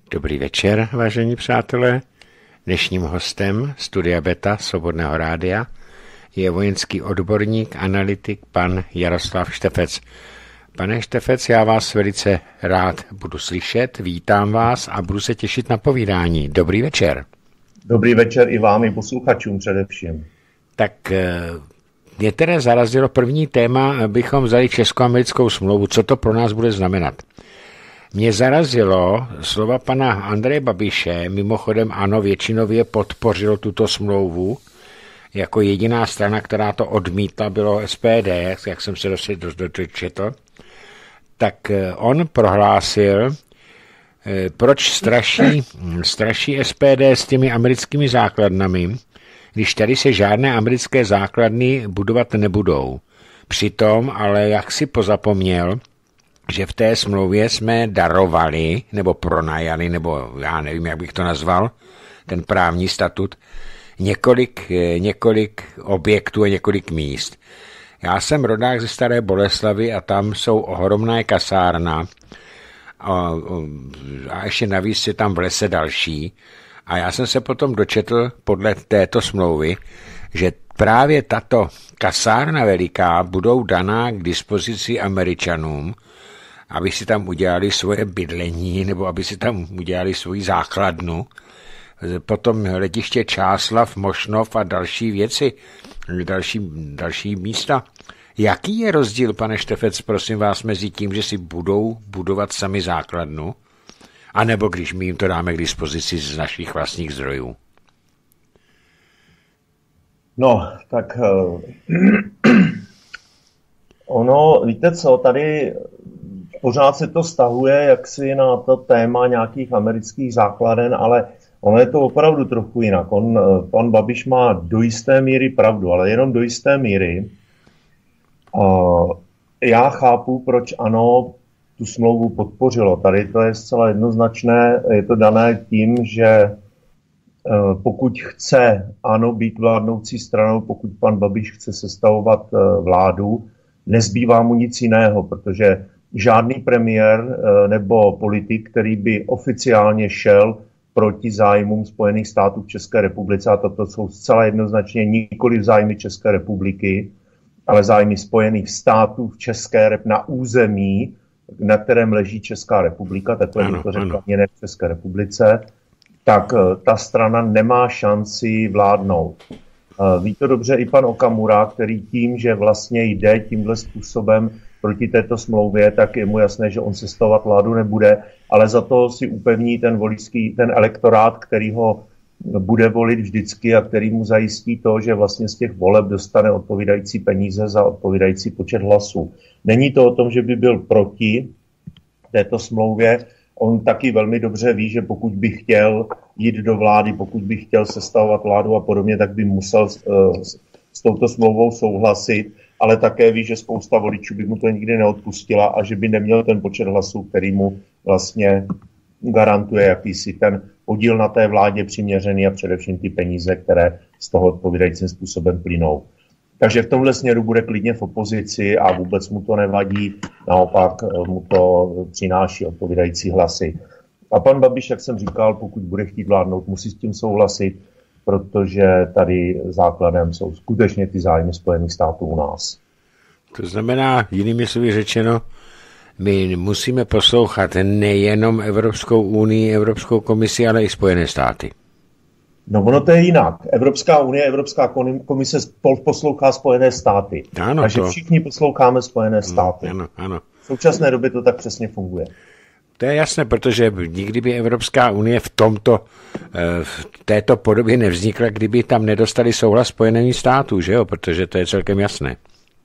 Dobrý večer, vážení přátelé. Dnešním hostem Studia Beta Svobodného rádia je vojenský odborník, analytik, pan Jaroslav Štefec. Pane Štefec, já vás velice rád budu slyšet, vítám vás a budu se těšit na povídání. Dobrý večer. Dobrý večer i vám, i posluchačům především. Tak mě teda zarazilo první téma, abychom vzali česko-americkou smlouvu. Co to pro nás bude znamenat? Mě zarazilo slova pana Andreje Babiše, mimochodem ano, většinově podpořilo tuto smlouvu, jako jediná strana, která to odmítla, bylo SPD, jak jsem se dočetl, tak on prohlásil, proč straší SPD s těmi americkými základnami, když tady se žádné americké základny budovat nebudou. Přitom, ale jak si pozapomněl, že v té smlouvě jsme darovali, nebo pronajali, nebo já nevím, jak bych to nazval, ten právní statut, několik objektů a několik míst. Já jsem rodák ze Staré Boleslavy a tam jsou ohromné kasárna a ještě navíc je tam v lese další. A já jsem se potom dočetl podle této smlouvy, že právě tato kasárna veliká budou daná k dispozici Američanům, aby si tam udělali svoje bydlení nebo aby si tam udělali svoji základnu. Potom letiště Čáslav, Mošnov a další věci, další místa. Jaký je rozdíl, pane Štefec, prosím vás, mezi tím, že si budou budovat sami základnu, anebo když my jim to dáme k dispozici z našich vlastních zdrojů? No, tak ono, víte co, tady pořád se to stahuje jaksi na to téma nějakých amerických základen, ale ono je to opravdu trochu jinak. Pan Babiš má do jisté míry pravdu, ale jenom do jisté míry. Já chápu, proč ANO tu smlouvu podpořilo. Tady to je zcela jednoznačné, je to dané tím, že pokud chce ANO být vládnoucí stranou, pokud pan Babiš chce sestavovat vládu, nezbývá mu nic jiného, protože žádný premiér nebo politik, který by oficiálně šel proti zájmům Spojených států v České republice, a toto jsou zcela jednoznačně nikoli zájmy České republiky, ale zájmy Spojených států v České na území, na kterém leží Česká republika, takhle bych to řekl, ne v České republice, tak ta strana nemá šanci vládnout. Ví to dobře i pan Okamura, který tím, že vlastně jde tímhle způsobem proti této smlouvě, tak je mu jasné, že on sestavovat vládu nebude, ale za to si upevní ten elektorát, který ho bude volit vždycky a který mu zajistí to, že vlastně z těch voleb dostane odpovídající peníze za odpovídající počet hlasů. Není to o tom, že by byl proti této smlouvě. On taky velmi dobře ví, že pokud by chtěl jít do vlády, pokud by chtěl sestavovat vládu a podobně, tak by musel s touto smlouvou souhlasit, ale také ví, že spousta voličů by mu to nikdy neodpustila a že by neměl ten počet hlasů, který mu vlastně garantuje jakýsi ten podíl na té vládě přiměřený a především ty peníze, které z toho odpovídajícím způsobem plynou. Takže v tomhle směru bude klidně v opozici a vůbec mu to nevadí, naopak mu to přináší odpovídající hlasy. A pan Babiš, jak jsem říkal, pokud bude chtít vládnout, musí s tím souhlasit, protože tady základem jsou skutečně ty zájmy Spojených států u nás. To znamená, jinými slovy řečeno, my musíme poslouchat nejenom Evropskou unii, Evropskou komisi, ale i Spojené státy. No ono to je jinak. Evropská unie, Evropská komise poslouchá Spojené státy. Ano, takže všichni posloucháme Spojené státy. Ano. V současné době to tak přesně funguje. To je jasné, protože nikdy by Evropská unie v této podobě nevznikla, kdyby tam nedostali souhlas Spojených států, že jo? Protože to je celkem jasné.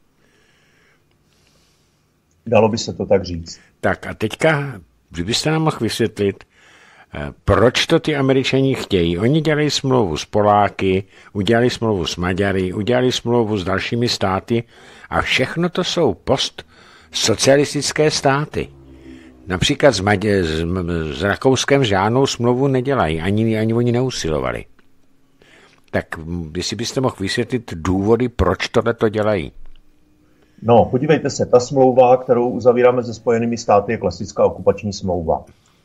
Dalo by se to tak říct. Tak a teďka, kdybyste nám mohl vysvětlit, proč to ty Američani chtějí. Oni dělají smlouvu s Poláky, udělali smlouvu s Maďary, udělali smlouvu s dalšími státy a všechno to jsou postsocialistické státy. Například s Rakouskem žádnou smlouvu nedělají, ani oni neusilovali. Tak jestli byste mohl vysvětlit důvody, proč tohleto dělají. No, podívejte se, ta smlouva, kterou uzavíráme se Spojenými státy, je klasická okupační smlouva.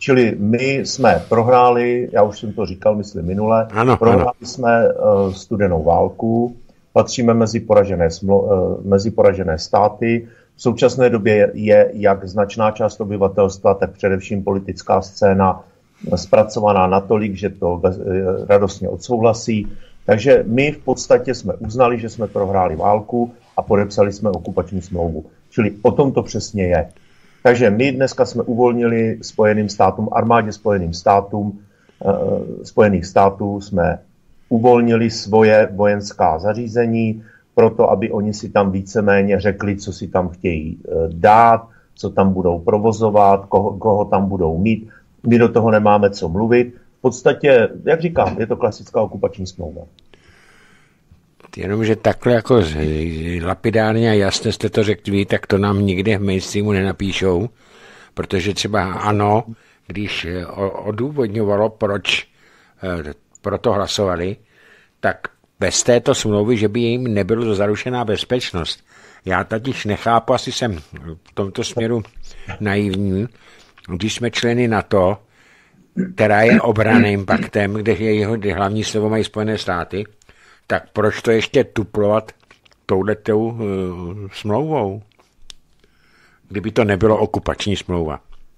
Čili my jsme prohráli, já už jsem to říkal, myslím minule, prohráli jsme studenou válku, patříme mezi poražené státy. V současné době je jak značná část obyvatelstva, tak především politická scéna zpracovaná natolik, že to radostně odsouhlasí. Takže my v podstatě jsme uznali, že jsme prohráli válku a podepsali jsme okupační smlouvu. Čili o tom to přesně je. Takže my dneska jsme uvolnili armádě Spojených států jsme uvolnili svoje vojenská zařízení, proto aby oni si tam víceméně řekli, co si tam chtějí dát, co tam budou provozovat, koho tam budou mít. My do toho nemáme co mluvit. V podstatě, jak říkám, je to klasická okupační smlouva. Jenomže takhle jako lapidárně a jasně jste to řekli, tak to nám nikdy v mainstreamu nenapíšou, protože třeba ANO, když odůvodňovalo, proč pro to hlasovali, tak bez této smlouvy, že by jim nebylo zaručená bezpečnost. Já totiž nechápu, asi jsem v tomto směru naivní, když jsme členy NATO, která je obranným paktem, kde jeho hlavní slovo mají Spojené státy, tak proč to ještě tuplovat touhletou smlouvou, kdyby to nebylo okupační smlouva?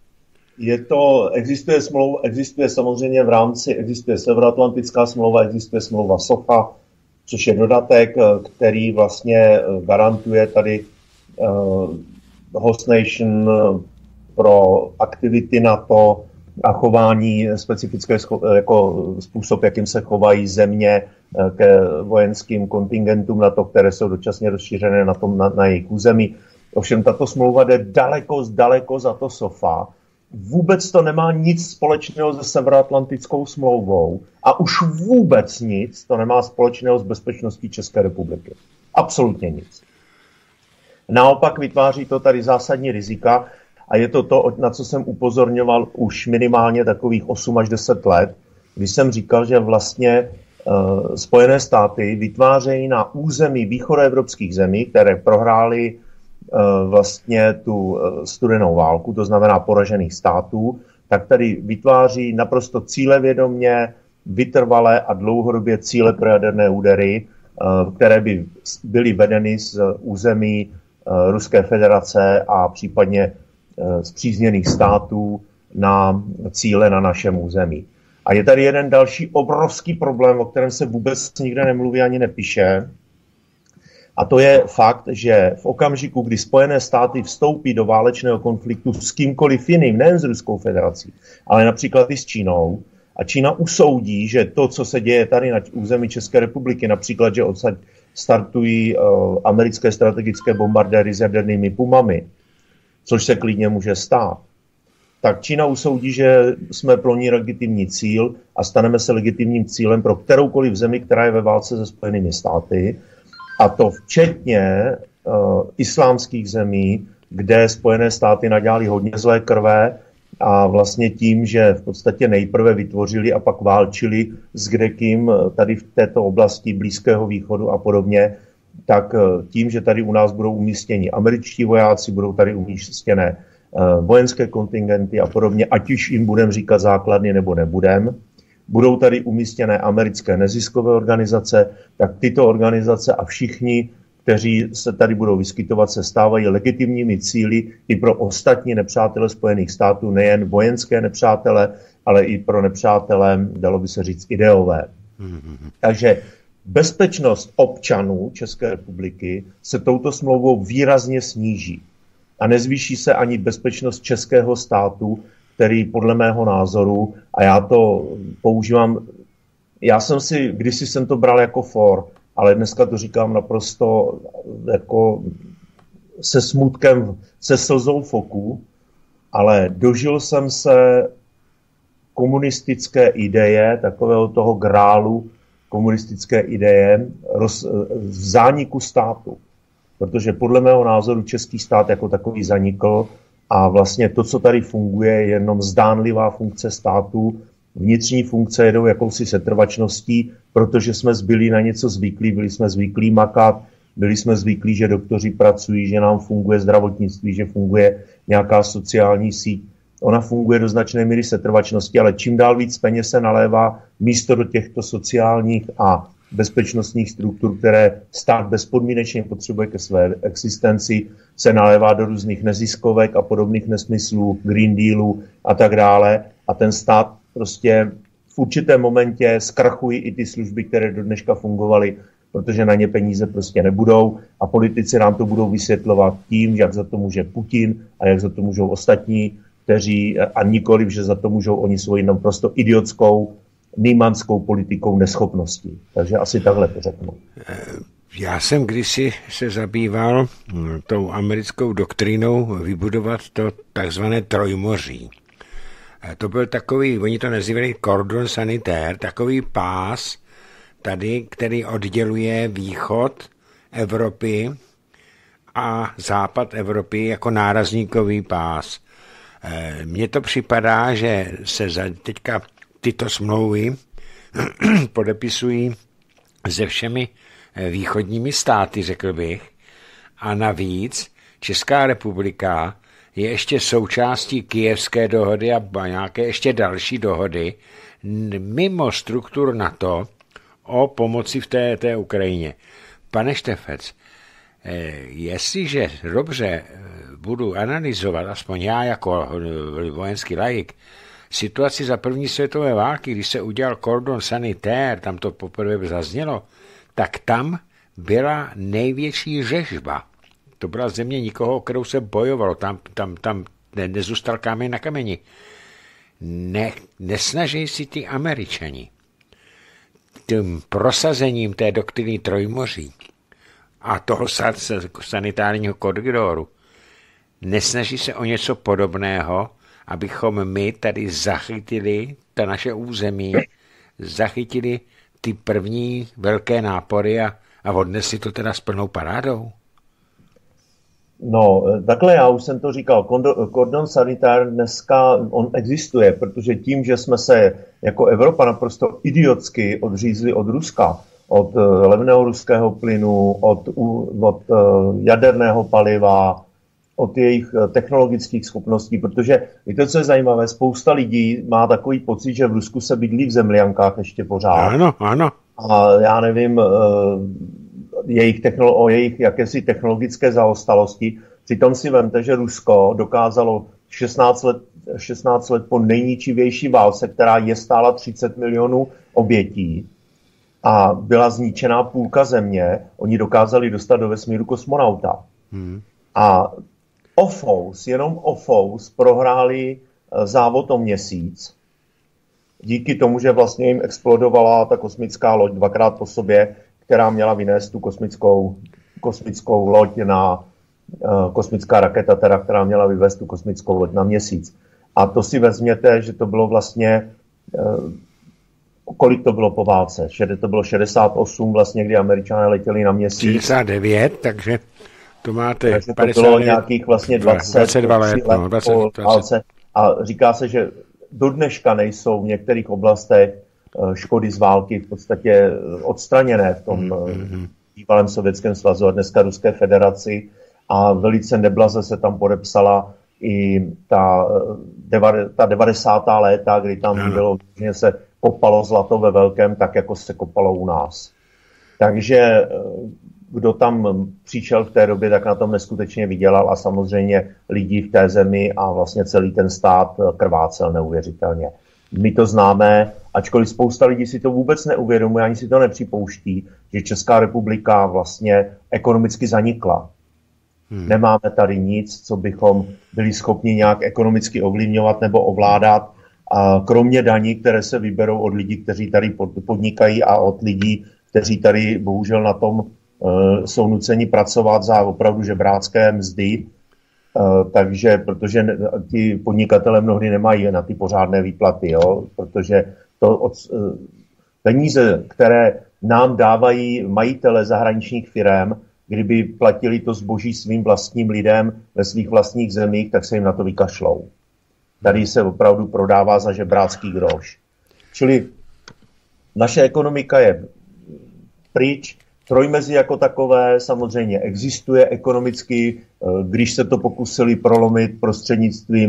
Existuje samozřejmě existuje Severoatlantická smlouva, existuje smlouva SOFA, což je dodatek, který vlastně garantuje tady host nation pro aktivity NATO a chování specifické jako způsob, jakým se chovají země ke vojenským kontingentům NATO, které jsou dočasně rozšířené na jejich území. Ovšem tato smlouva jde daleko za to SOFA. Vůbec to nemá nic společného se Severoatlantickou smlouvou a už vůbec nic to nemá společného s bezpečností České republiky. Absolutně nic. Naopak vytváří to tady zásadní rizika a je to, na co jsem upozorňoval už minimálně takových 8 až 10 let, když jsem říkal, že vlastně Spojené státy vytvářejí na území východoevropských zemí, které prohrály vlastně tu studenou válku, to znamená poražených států, tak tady vytváří naprosto cílevědomě, vytrvalé a dlouhodobě cíle pro jaderné údery, které by byly vedeny z území Ruské federace a případně spřízněných států na cíle na našem území. A je tady jeden další obrovský problém, o kterém se vůbec nikde nemluví ani nepíše. A to je fakt, že v okamžiku, kdy Spojené státy vstoupí do válečného konfliktu s kýmkoliv jiným, nejen s Ruskou federací, ale například i s Čínou, a Čína usoudí, že to, co se děje tady na území České republiky, například, že odsaď startují americké strategické bombardéry s jadernými pumami, což se klidně může stát, tak Čína usoudí, že jsme pro ní legitimní cíl a staneme se legitimním cílem pro kteroukoliv zemi, která je ve válce se Spojenými státy, a to včetně islámských zemí, kde Spojené státy nadělali hodně zlé krve a vlastně tím, že v podstatě nejprve vytvořili a pak válčili s kdekým tady v této oblasti Blízkého východu a podobně, tak tím, že tady u nás budou umístěni američtí vojáci, budou tady umístěné vojenské kontingenty a podobně, ať už jim budeme říkat základny nebo nebudem, budou tady umístěné americké neziskové organizace, tak tyto organizace a všichni, kteří se tady budou vyskytovat, se stávají legitimními cíli i pro ostatní nepřátele Spojených států, nejen vojenské nepřátele, ale i pro nepřátele, dalo by se říct, ideové. Takže bezpečnost občanů České republiky se touto smlouvou výrazně sníží. A nezvýší se ani bezpečnost českého státu, který podle mého názoru, a já to používám, kdysi jsem to bral jako for, ale dneska to říkám naprosto jako se smutkem, se slzou foku, ale dožil jsem se komunistické ideje, takového toho grálu komunistické ideje v zániku státu. Protože podle mého názoru český stát jako takový zanikl a vlastně to, co tady funguje, je jenom zdánlivá funkce státu. Vnitřní funkce jedou jakousi setrvačností, protože jsme byli na něco zvyklí, byli jsme zvyklí makat, byli jsme zvyklí, že doktoři pracují, že nám funguje zdravotnictví, že funguje nějaká sociální síť. ona funguje do značné míry setrvačnosti, ale čím dál víc peněz se nalévá místo do těchto sociálních a bezpečnostních struktur, které stát bezpodmínečně potřebuje ke své existenci, se nalévá do různých neziskovek a podobných nesmyslů, Green Dealu a tak dále. A ten stát prostě v určitém momentě zkrachují i ty služby, které do dneška fungovaly, protože na ně peníze prostě nebudou a politici nám to budou vysvětlovat tím, jak za to může Putin a jak za to můžou ostatní, kteří a nikoliv, že za to můžou oni svoji naprosto idiotskou nýmanskou politikou neschopností. Takže asi takhle to řeknu. Já jsem kdysi se zabýval tou americkou doktrínou vybudovat to takzvané Trojmoří. To byl takový, oni to nazývali cordon sanitaire, takový pás tady, který odděluje východ Evropy a západ Evropy jako nárazníkový pás. Mně to připadá, že se teďka tyto smlouvy podepisují se všemi východními státy, řekl bych, a navíc Česká republika je ještě součástí Kyjevské dohody a nějaké ještě další dohody mimo struktur NATO o pomoci v té Ukrajině. Pane Štefec, jestliže dobře budu analyzovat, aspoň já jako vojenský laik, situaci za první světové války, když se udělal cordon sanitaire, tam to poprvé zaznělo, tak tam byla největší řežba. To byla země nikoho, kterou se bojovalo. Tam nezůstal kámen na kameni. Nesnaží si ty Američani tím prosazením té doktriny Trojmoří a toho sanitárního koridoru nesnaží se o něco podobného, abychom my tady zachytili ta naše území, zachytili ty první velké nápory a odnesli to teda s plnou parádou? No, takhle já už jsem to říkal, cordon sanitaire dneska on existuje, protože tím, že jsme se jako Evropa naprosto idiotsky odřízli od Ruska, od levného ruského plynu, od jaderného paliva, od jejich technologických schopností, protože víte, co je zajímavé, spousta lidí má takový pocit, že v Rusku se bydlí v zemliankách ještě pořád. Ano, ano. A já nevím o jejich jakési technologické zaostalosti. Přitom si vemte, že Rusko dokázalo 16 let po nejničivější válce, která je stála 30 milionů obětí a byla zničená půlka země, oni dokázali dostat do vesmíru kosmonauta. A jenom OFOUS prohráli závod o Měsíc. Díky tomu, že vlastně jim explodovala ta kosmická loď dvakrát po sobě, která měla vynést tu kosmickou loď kosmická raketa, teda, která měla vyvést tu kosmickou loď na Měsíc. A to si vezměte, že to bylo vlastně, kolik to bylo po válce? To bylo 68 vlastně, kdy Američané letěli na Měsíc. 69, takže to máte... Takže to bylo nějakých vlastně 22 let po válce. A říká se, že do dneška nejsou v některých oblastech škody z války v podstatě odstraněné v tom bývalém Sovětském svazu a dneska Ruské federaci a velice neblaze se tam podepsala i ta 90. léta, kdy tam bylo, že se kopalo zlato ve velkém, tak jako se kopalo u nás. Takže kdo tam přišel v té době, tak na tom neskutečně vydělal a samozřejmě lidi v té zemi a vlastně celý ten stát krvácel neuvěřitelně. My to známe, ačkoliv spousta lidí si to vůbec neuvědomuje, ani si to nepřipouští, že Česká republika vlastně ekonomicky zanikla. Nemáme tady nic, co bychom byli schopni nějak ekonomicky ovlivňovat nebo ovládat, a kromě daní, které se vyberou od lidí, kteří tady podnikají a od lidí, kteří tady bohužel na tom jsou nuceni pracovat za opravdu žebrácké mzdy, takže protože ti podnikatelé mnohdy nemají na ty pořádné výplaty, jo? Protože peníze, které nám dávají majitele zahraničních firem, kdyby platili to zboží svým vlastním lidem ve svých vlastních zemích, tak se jim na to vykašlou. Tady se opravdu prodává za žebrácký groš. Čili naše ekonomika je pryč, Trojmezí jako takové samozřejmě existuje ekonomicky, když se to pokusili prolomit prostřednictvím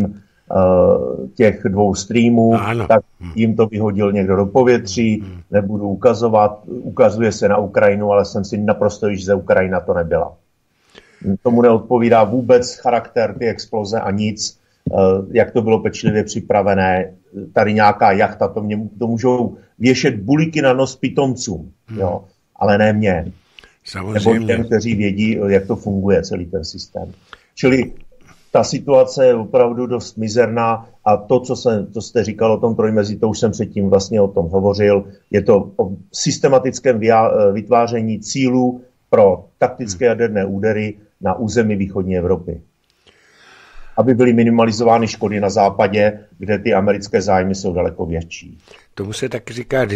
těch 2 streamů, tak jim to vyhodil někdo do povětří, nebudu ukazovat, ukazuje se na Ukrajinu, ale jsem si naprosto již ze Ukrajina to nebyla. Tomu neodpovídá vůbec charakter ty exploze a nic, jak to bylo pečlivě připravené. Tady nějaká jachta, to můžou věšet bulíky na nos pitomcům, jo, ale ne mě. Samozřejmě. Nebo těm, kteří vědí, jak to funguje, celý ten systém. Čili ta situace je opravdu dost mizerná a to, co jste říkal o tom trojmezí, to už jsem předtím vlastně o tom hovořil. Je to o systematickém vytváření cílů pro taktické jaderné údery na území východní Evropy. Aby byly minimalizovány škody na západě, kde ty americké zájmy jsou daleko větší. Tomu se tak říká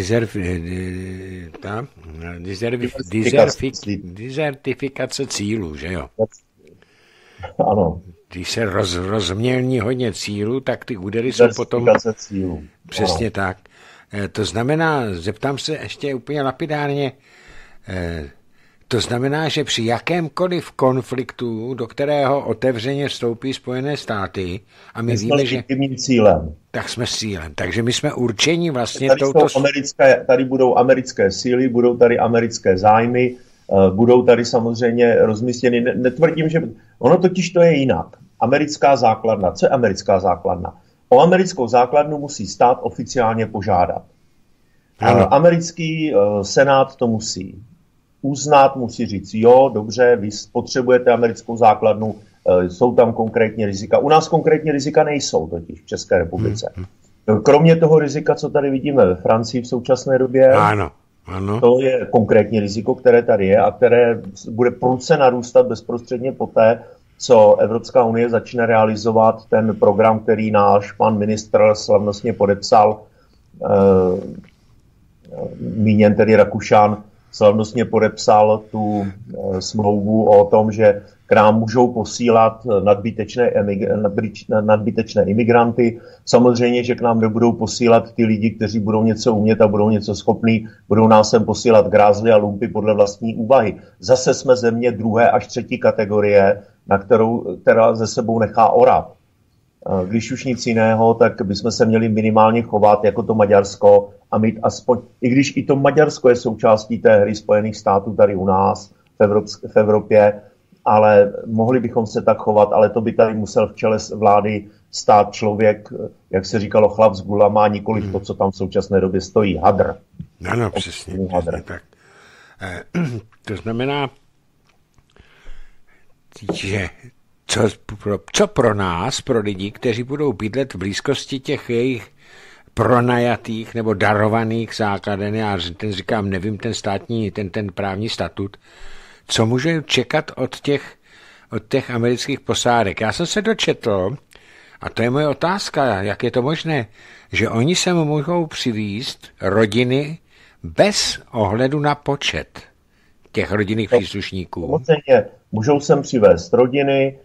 dezertifikace cílů, že jo? Ano. Když se rozmělní hodně cílů, tak ty údery jsou potom... Cílů. Přesně ano. Tak. To znamená, zeptám se ještě úplně lapidárně, to znamená, že při jakémkoliv konfliktu, do kterého otevřeně vstoupí Spojené státy, a my víme, že... cílem. Tak jsme cílem. Takže my jsme určeni vlastně tady budou americké síly, budou tady americké zájmy, budou tady samozřejmě rozmístěny. Netvrdím, že... Ono totiž to je jinak. Americká základna. Co je americká základna? O americkou základnu musí stát oficiálně požádat. Americký senát to musí uznat, musí říct, jo, dobře, vy potřebujete americkou základnu, jsou tam konkrétní rizika. U nás konkrétní rizika nejsou totiž v České republice. Kromě toho rizika, co tady vidíme ve Francii v současné době, ano. To je konkrétní riziko, které tady je a které bude prudce narůstat bezprostředně poté, co Evropská unie začne realizovat ten program, který náš pan ministr slavnostně podepsal, míněn tedy Rakušan, slavnostně podepsal tu smlouvu o tom, že k nám můžou posílat nadbytečné imigranty. Samozřejmě, že k nám nebudou posílat ty lidi, kteří budou něco umět a budou něco schopní, budou nás sem posílat grázly a lumpy podle vlastní úvahy. Zase jsme země 2. až 3. kategorie, která ze sebou nechá orat. Když už nic jiného, tak bychom se měli minimálně chovat jako to Maďarsko a mít aspoň, i když i to Maďarsko je součástí té hry Spojených států tady u nás v Evropě, ale mohli bychom se tak chovat, ale to by tady musel v čele vlády stát člověk, jak se říkalo, chlap s gulama, nikoliv to, co tam v současné době stojí, hadr. Ano, přesně tak. To znamená, že co pro nás, pro lidi, kteří budou bydlet v blízkosti těch jejich pronajatých nebo darovaných základen, já ten říkám, nevím, ten státní, ten právní statut, co může čekat od těch amerických posádek. Já jsem se dočetl, a to je moje otázka, jak je to možné, že oni sem mohou přivízt rodiny bez ohledu na počet těch rodinných příslušníků. Samozřejmě můžou sem přivést rodiny,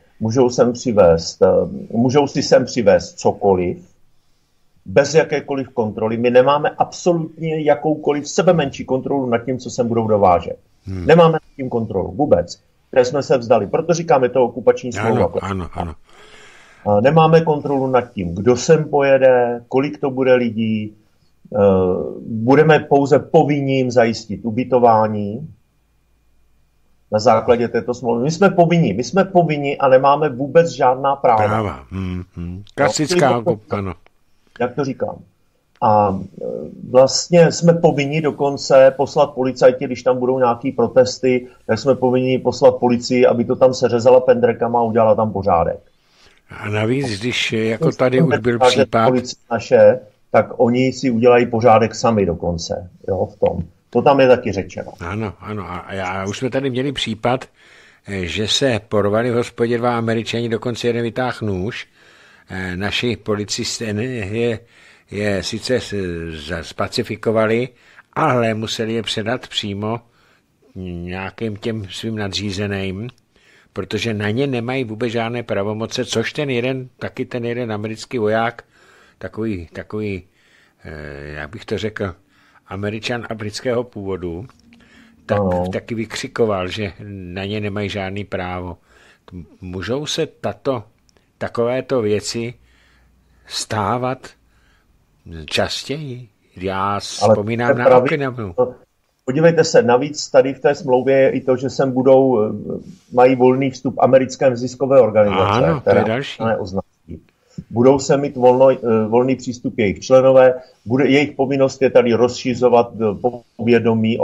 můžou si sem přivést cokoliv, bez jakékoliv kontroly. My nemáme absolutně jakoukoliv sebemenší kontrolu nad tím, co sem budou dovážet. Nemáme nad tím kontrolu vůbec, které jsme se vzdali. Proto říkáme to okupační smlouva. Ano. Nemáme kontrolu nad tím, kdo sem pojede, kolik to bude lidí. Budeme pouze povinni zajistit ubytování na základě této smlouvy. My jsme povinni a nemáme vůbec žádná práva. Klasická, ano. Jak to říkám. A vlastně jsme povinni dokonce poslat policajti, když tam budou nějaký protesty, tak jsme povinni poslat policii, aby to tam seřezala pendrekama a udělala tam pořádek. A navíc, když jako tady už byl případ... naše, tak oni si udělají pořádek sami dokonce, jo, v tom. To tam je taky řečeno. Ano. A už jsme tady měli případ, že se porvali v hospodě 2 Američani, dokonce jeden vytáhl nůž. Naši policisté je sice spacifikovali, ale museli je předat přímo nějakým těm svým nadřízeným, protože na ně nemají vůbec žádné pravomoce, což ten jeden americký voják, takový, jak bych to řekl, Američan afrického původu, taky vykřikoval, že na ně nemají žádný právo. Můžou se takovéto věci stávat častěji. Já vzpomínám na Okinawu. Podívejte se, navíc tady v té smlouvě je i to, že sem mají volný vstup americké neziskové organizace, ano, které neoznačí. Budou se mít volný přístup jejich členové, jejich povinnost je tady rozšiřovat povědomí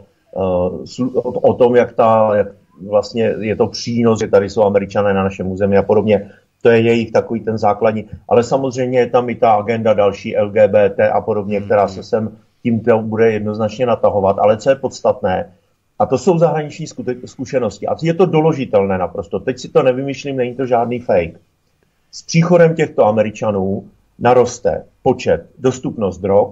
o tom, jak vlastně je to přínos, že tady jsou Američané na našem území a podobně. To je jejich takový ten základní. Ale samozřejmě je tam i ta agenda další LGBT a podobně, která se sem tímto bude jednoznačně natahovat. Ale co je podstatné, a to jsou zahraniční zkušenosti. A je to doložitelné naprosto. Teď si to nevymýšlím, není to žádný fake. S příchodem těchto Američanů naroste dostupnost drog,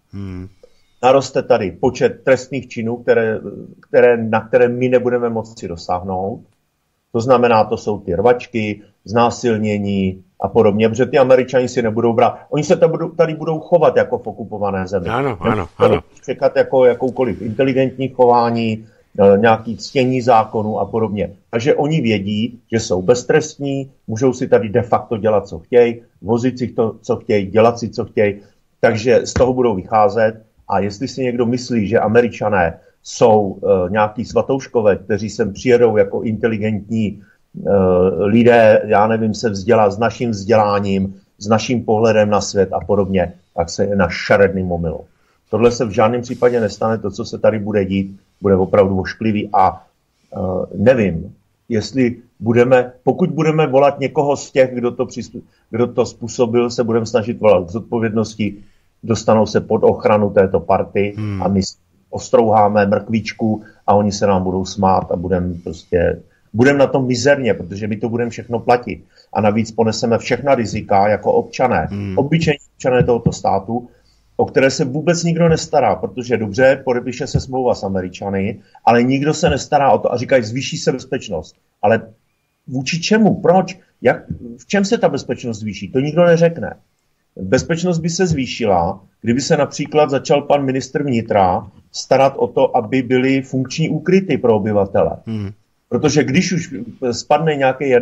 naroste tady počet trestných činů, na které my nebudeme moci dosáhnout. To znamená, to jsou ty rvačky, znásilnění a podobně, protože ty Američani si nebudou brát. Oni se tady budou chovat jako v okupované zemi. Ano. Čekat jako jakoukoliv inteligentní chování, nějaký ctění zákonů a podobně. Takže oni vědí, že jsou beztrestní, můžou si tady de facto dělat, co chtějí, vozit si to, co chtějí, dělat si, co chtějí. Takže z toho budou vycházet. A jestli si někdo myslí, že Američané jsou nějaký svatouškové, kteří sem přijedou jako inteligentní lidé, já nevím, se vzdělat s naším vzděláním, s naším pohledem na svět a podobně, tak se je na šaredným omylu. Tohle se v žádném případě nestane, to, co se tady bude dít, bude opravdu ošklivý a nevím, jestli pokud budeme volat někoho z těch, kdo to způsobil, se budeme snažit volat k zodpovědnosti, dostanou se pod ochranu této party a my ostrouháme mrkvičku a oni se nám budou smát a budeme na tom mizerně, protože my to budeme všechno platit. A navíc poneseme všechna rizika jako občané. Obyčejní občané tohoto státu, o které se vůbec nikdo nestará, protože dobře, podepíše se smlouva s Američany, ale nikdo se nestará o to a říkají, zvýší se bezpečnost. Ale vůči čemu? Proč? V čem se ta bezpečnost zvýší? To nikdo neřekne. Bezpečnost by se zvýšila, kdyby se například začal pan ministr vnitra starat o to, aby byly funkční úkryty pro obyvatele. Protože když už spadne nějaký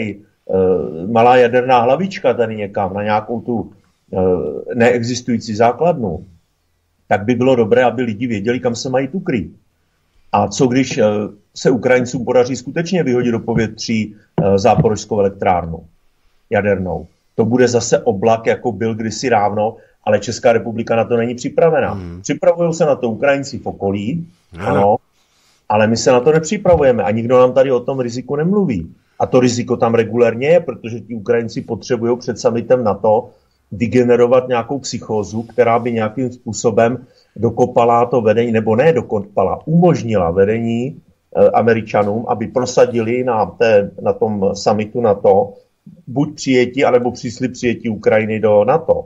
malá jaderná hlavička tady někam na nějakou tu neexistující základnu, tak by bylo dobré, aby lidi věděli, kam se mají ukrýt. A co když se Ukrajincům podaří skutečně vyhodit do povětří Záporožskou elektrárnu jadernou? To bude zase oblak, jako byl kdysi dávno, ale Česká republika na to není připravená. Připravují se na to Ukrajinci v okolí, ano, ale my se na to nepřipravujeme a nikdo nám tady o tom riziku nemluví. A to riziko tam regulérně je, protože ti Ukrajinci potřebují před summitem NATO vygenerovat nějakou psychózu, která by nějakým způsobem dokopala to vedení, nebo ne dokopala, umožnila vedení Američanům, aby prosadili na tom summitu NATO buď přijetí, anebo příslib přijetí Ukrajiny do NATO.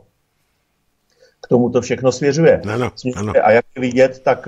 K tomu to všechno svěřuje. Ano. A jak je vidět, tak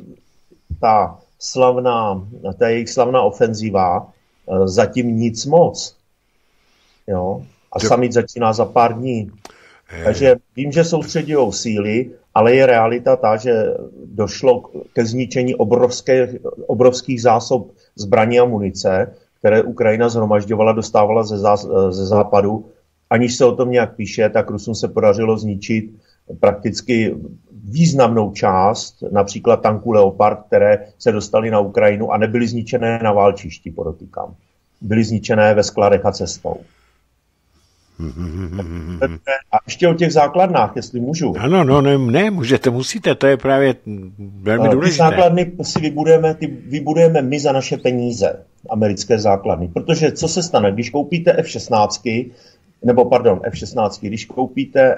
ta jejich slavná ofenzíva zatím nic moc. Jo? A summit začíná za pár dní. Takže vím, že soustředujou síly, ale je realita ta, že došlo ke zničení obrovských zásob zbraní a munice, které Ukrajina zhromažďovala, dostávala ze západu. Aniž se o tom nějak píše, tak Rusům se podařilo zničit prakticky významnou část, například tanků Leopard, které se dostaly na Ukrajinu a nebyly zničené na válčišti, podotýkám. Byly zničené ve skladech a cestou. A ještě o těch základnách, jestli můžu. Ano, ne, musíte, to je právě velmi důležité. Ty základny si vybudujeme my za naše peníze, americké základny. Protože co se stane, když koupíte F-16, když koupíte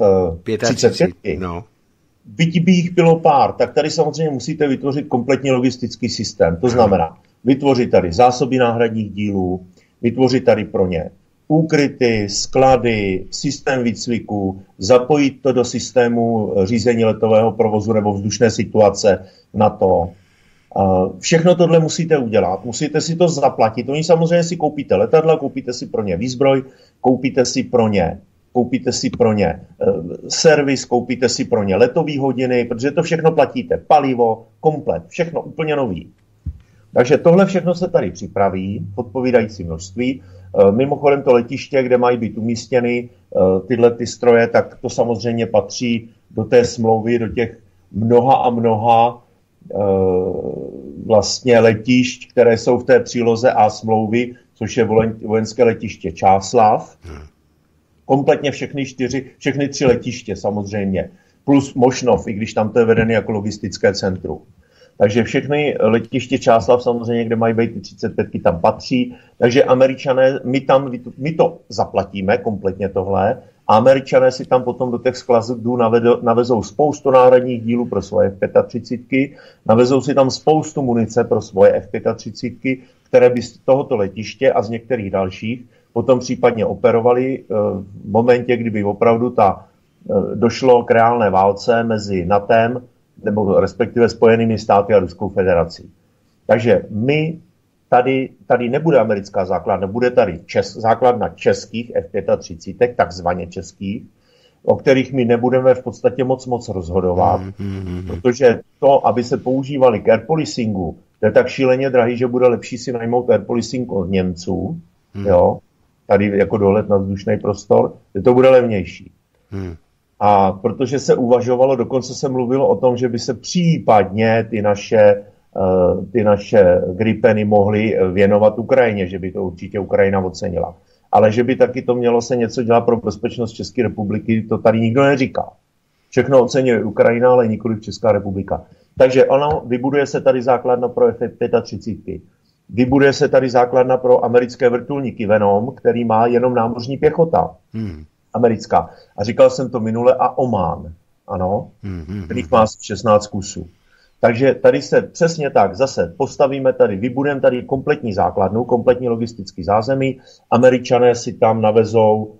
F-35, byť by jich bylo pár, tak tady samozřejmě musíte vytvořit kompletní logistický systém. To znamená, vytvořit tady zásoby náhradních dílů, vytvořit tady pro ně úkryty, sklady, systém výcviku, zapojit to do systému řízení letového provozu nebo vzdušné situace NATO. Všechno tohle musíte udělat, musíte si to zaplatit. Oni samozřejmě si koupíte letadla, koupíte si pro ně výzbroj, koupíte si pro ně servis, koupíte si pro ně letové hodiny, protože to všechno platíte. Palivo, komplet, všechno úplně nový. Takže tohle všechno se tady připraví v odpovídající množství. Mimochodem to letiště, kde mají být umístěny tyhle ty stroje, tak to samozřejmě patří do té smlouvy, do těch mnoha a mnoha vlastně letišť, které jsou v té příloze A smlouvy, což je vojenské letiště Čáslav. Kompletně všechny 3 letiště samozřejmě. Plus Mošnov, i když tam to je vedené jako logistické centrum. Takže všechny letiště Čáslav samozřejmě, kde mají být 35, tam patří. Takže Američané, my to zaplatíme kompletně tohle. A Američané si tam potom do těch skladů navezou spoustu náhradních dílů pro svoje F-35, navezou si tam spoustu munice pro svoje F-35, které by z tohoto letiště a z některých dalších potom případně operovali v momentě, kdyby opravdu došlo k reálné válce mezi NATEM, nebo respektive Spojenými státy a Ruskou federací. Takže my tady nebude americká základna, bude tady základna českých F-35, takzvaně českých, o kterých my nebudeme v podstatě moc rozhodovat, protože to, aby se používali k air policingu, to je tak šíleně drahý, že bude lepší si najmout air policing od Němců, jo, tady jako dohled na vzdušný prostor, že to bude levnější. A protože se uvažovalo, dokonce se mluvilo o tom, že by se případně ty naše Gripeny mohly věnovat Ukrajině, že by to určitě Ukrajina ocenila. Ale že by taky to mělo se něco dělat pro bezpečnost České republiky, to tady nikdo neříká. Všechno oceňuje Ukrajina, ale nikoliv Česká republika. Takže ano, vybuduje se tady základna pro F-35. Vybuduje se tady základna pro americké vrtulníky Venom, který má jenom námořní pěchota. Americká. A říkal jsem to minule, a Oman, ano, kterých má 16 kusů. Takže tady se přesně tak zase postavíme tady, vybudujeme tady kompletní základnu, kompletní logistický zázemí, Američané si tam navezou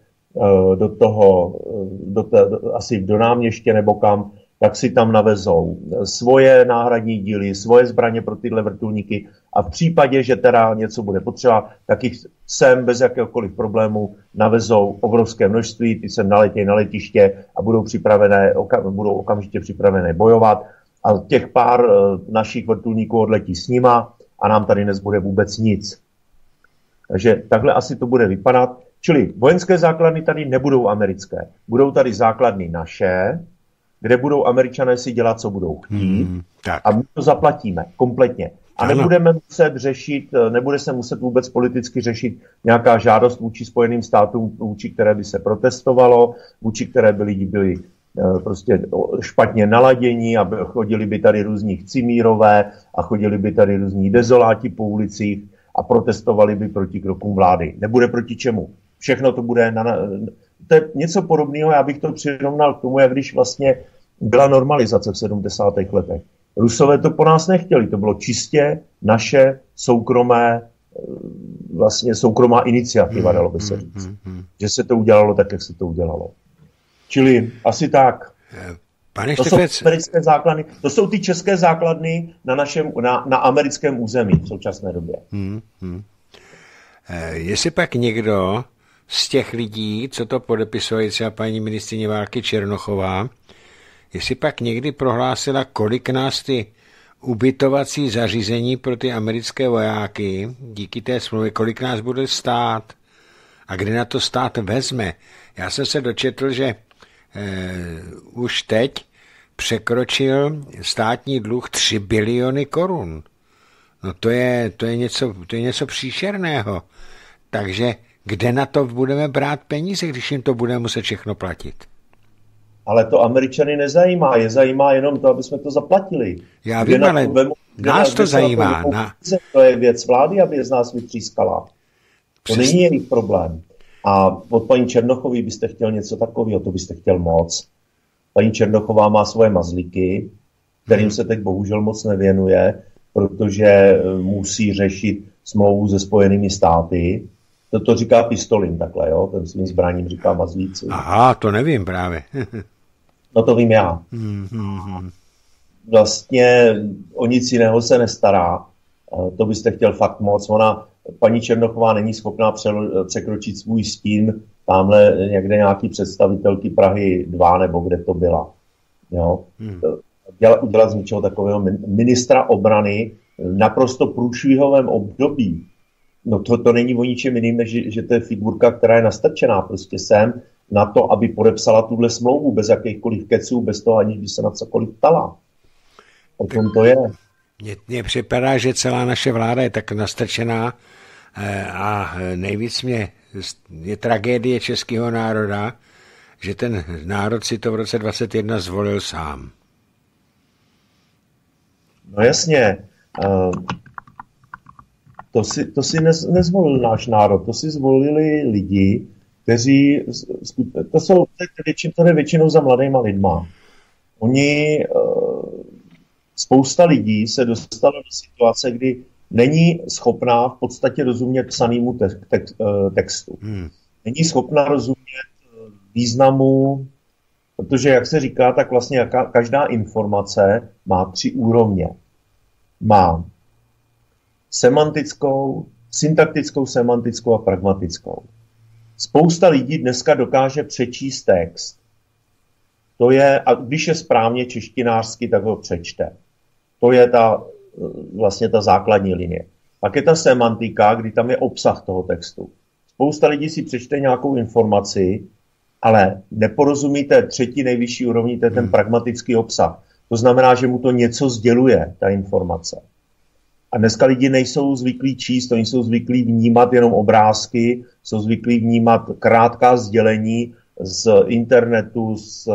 asi do Náměště nebo kam, tak si tam navezou svoje náhradní díly, svoje zbraně pro tyhle vrtulníky a v případě, že teda něco bude potřeba, tak jich sem bez jakéhokoliv problému navezou obrovské množství, ty sem naletějí na letiště a budou okamžitě připravené bojovat a těch pár našich vrtulníků odletí s nima a nám tady nezbude vůbec nic. Takže takhle asi to bude vypadat. Čili vojenské základny tady nebudou americké. Budou tady základny naše, kde budou Američané si dělat, co budou chtít. A my to zaplatíme kompletně. A nebude se muset vůbec politicky řešit nějaká žádost vůči Spojeným státům, vůči které by se protestovalo, vůči které by lidi byli prostě špatně naladění a chodili by tady různí chcimírové a chodili by tady různí dezoláti po ulicích a protestovali by proti krokům vlády. Nebude proti čemu. Všechno to bude to je něco podobného, já bych to přirovnal k tomu, jak když vlastně byla normalizace v 70. letech. Rusové to po nás nechtěli, to bylo čistě naše soukromá iniciativa, dalo by se říct. Že se to udělalo tak, jak se to udělalo. Čili asi tak. Pane Štefec, to jsou ty české základny na americkém území v současné době. Jestli pak někdo z těch lidí, co to podepisovali, třeba paní ministryně války Černochová, jestli pak někdy prohlásila, kolik nás ty ubytovací zařízení pro ty americké vojáky díky té smlouvě, kolik nás bude stát a kde na to stát vezme. Já jsem se dočetl, že už teď překročil státní dluh 3 biliony korun. No to je něco příšerného. Takže kde na to budeme brát peníze, když jim to budeme muset všechno platit? Ale to Američany nezajímá. Je zajímá jenom to, aby jsme to zaplatili. Já vím, ale nás to zajímá. To je věc vlády, aby je z nás vytřískala. To není jejich problém. A od paní Černochové byste chtěl něco takového, to byste chtěl moc. Paní Černochová má svoje mazlíky, kterým se teď bohužel moc nevěnuje, protože musí řešit smlouvu se Spojenými státy. To říká pistolím takhle, jo? Ten svým zbraním říká mazlíci. Aha, to nevím právě. No to vím já. Vlastně o nic jiného se nestará. To byste chtěl fakt moc. Paní Černochová není schopná překročit svůj stín tamhle někde nějaký představitelky Prahy 2 nebo kde to byla. Jo? Udělat z něčeho takového ministra obrany naprosto průšvihovém období, no to není o ničem jiným, než že to je figurka, která je nastrčená prostě sem na to, aby podepsala tuhle smlouvu bez jakýchkoliv keců, bez toho, aniž by se na cokoliv ptala. O tom to je. Mně připadá, že celá naše vláda je tak nastrčená a nejvíc je tragédie českého národa, že ten národ si to v roce 2021 zvolil sám. No jasně. To si nezvolil náš národ, to si zvolili lidi, kteří, to je většinou za mladýma lidma. Spousta lidí se dostala do situace, kdy není schopná v podstatě rozumět psanému textu. Není schopná rozumět významu, protože, jak se říká, tak vlastně každá informace má 3 úrovně. Má semantickou, syntaktickou, semantickou a pragmatickou. Spousta lidí dneska dokáže přečíst text. A když je správně češtinářsky, tak ho přečte. To je vlastně ta základní linie. Pak je ta semantika, kdy tam je obsah toho textu. Spousta lidí si přečte nějakou informaci, ale neporozumí té 3. nejvyšší úrovni, to je ten pragmatický obsah. To znamená, že mu to něco sděluje, ta informace. A dneska lidi nejsou zvyklí číst, oni jsou zvyklí vnímat jenom obrázky, jsou zvyklí vnímat krátká sdělení z internetu,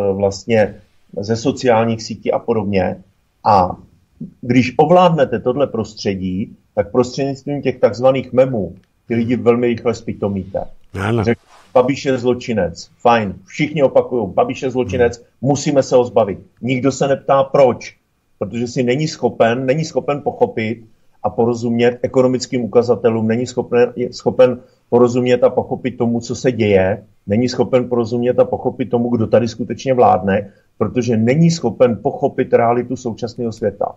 ze sociálních sítí a podobně. A když ovládnete tohle prostředí, tak prostřednictvím těch takzvaných memů ty lidi velmi rychle zpytomíte. Babiš je zločinec, fajn, všichni opakují, Babiš je zločinec, musíme se ho zbavit. Nikdo se neptá proč, protože si není schopen pochopit a porozumět ekonomickým ukazatelům, není schopen porozumět a pochopit tomu, co se děje, není schopen porozumět a pochopit tomu, kdo tady skutečně vládne, protože není schopen pochopit realitu současného světa.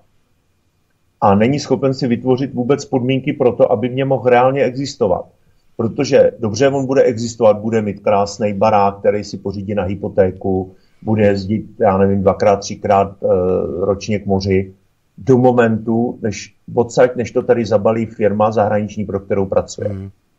A není schopen si vytvořit vůbec podmínky pro to, aby v něm mohl reálně existovat. Protože dobře, on bude existovat, bude mít krásný barák, který si pořídí na hypotéku, bude jezdit, já nevím, 2x, 3x ročně k moři, do momentu, než to tady zabalí firma zahraniční, pro kterou pracuje.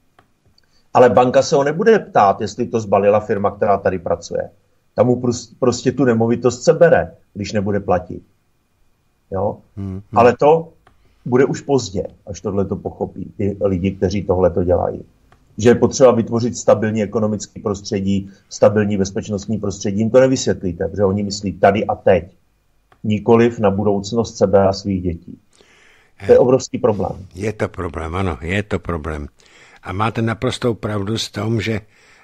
Ale banka se ho nebude ptát, jestli to zbalila firma, která tady pracuje. Tam mu prostě tu nemovitost sebere, když nebude platit. Jo? Ale to bude už pozdě, až tohle to pochopí ty lidi, kteří tohle to dělají. Že je potřeba vytvořit stabilní ekonomické prostředí, stabilní bezpečnostní prostředí. Jim to nevysvětlíte, protože oni myslí tady a teď. Nikoliv na budoucnost sebe a svých dětí. To je obrovský problém. Je to problém, ano, je to problém. A máte naprostou pravdu s tom, že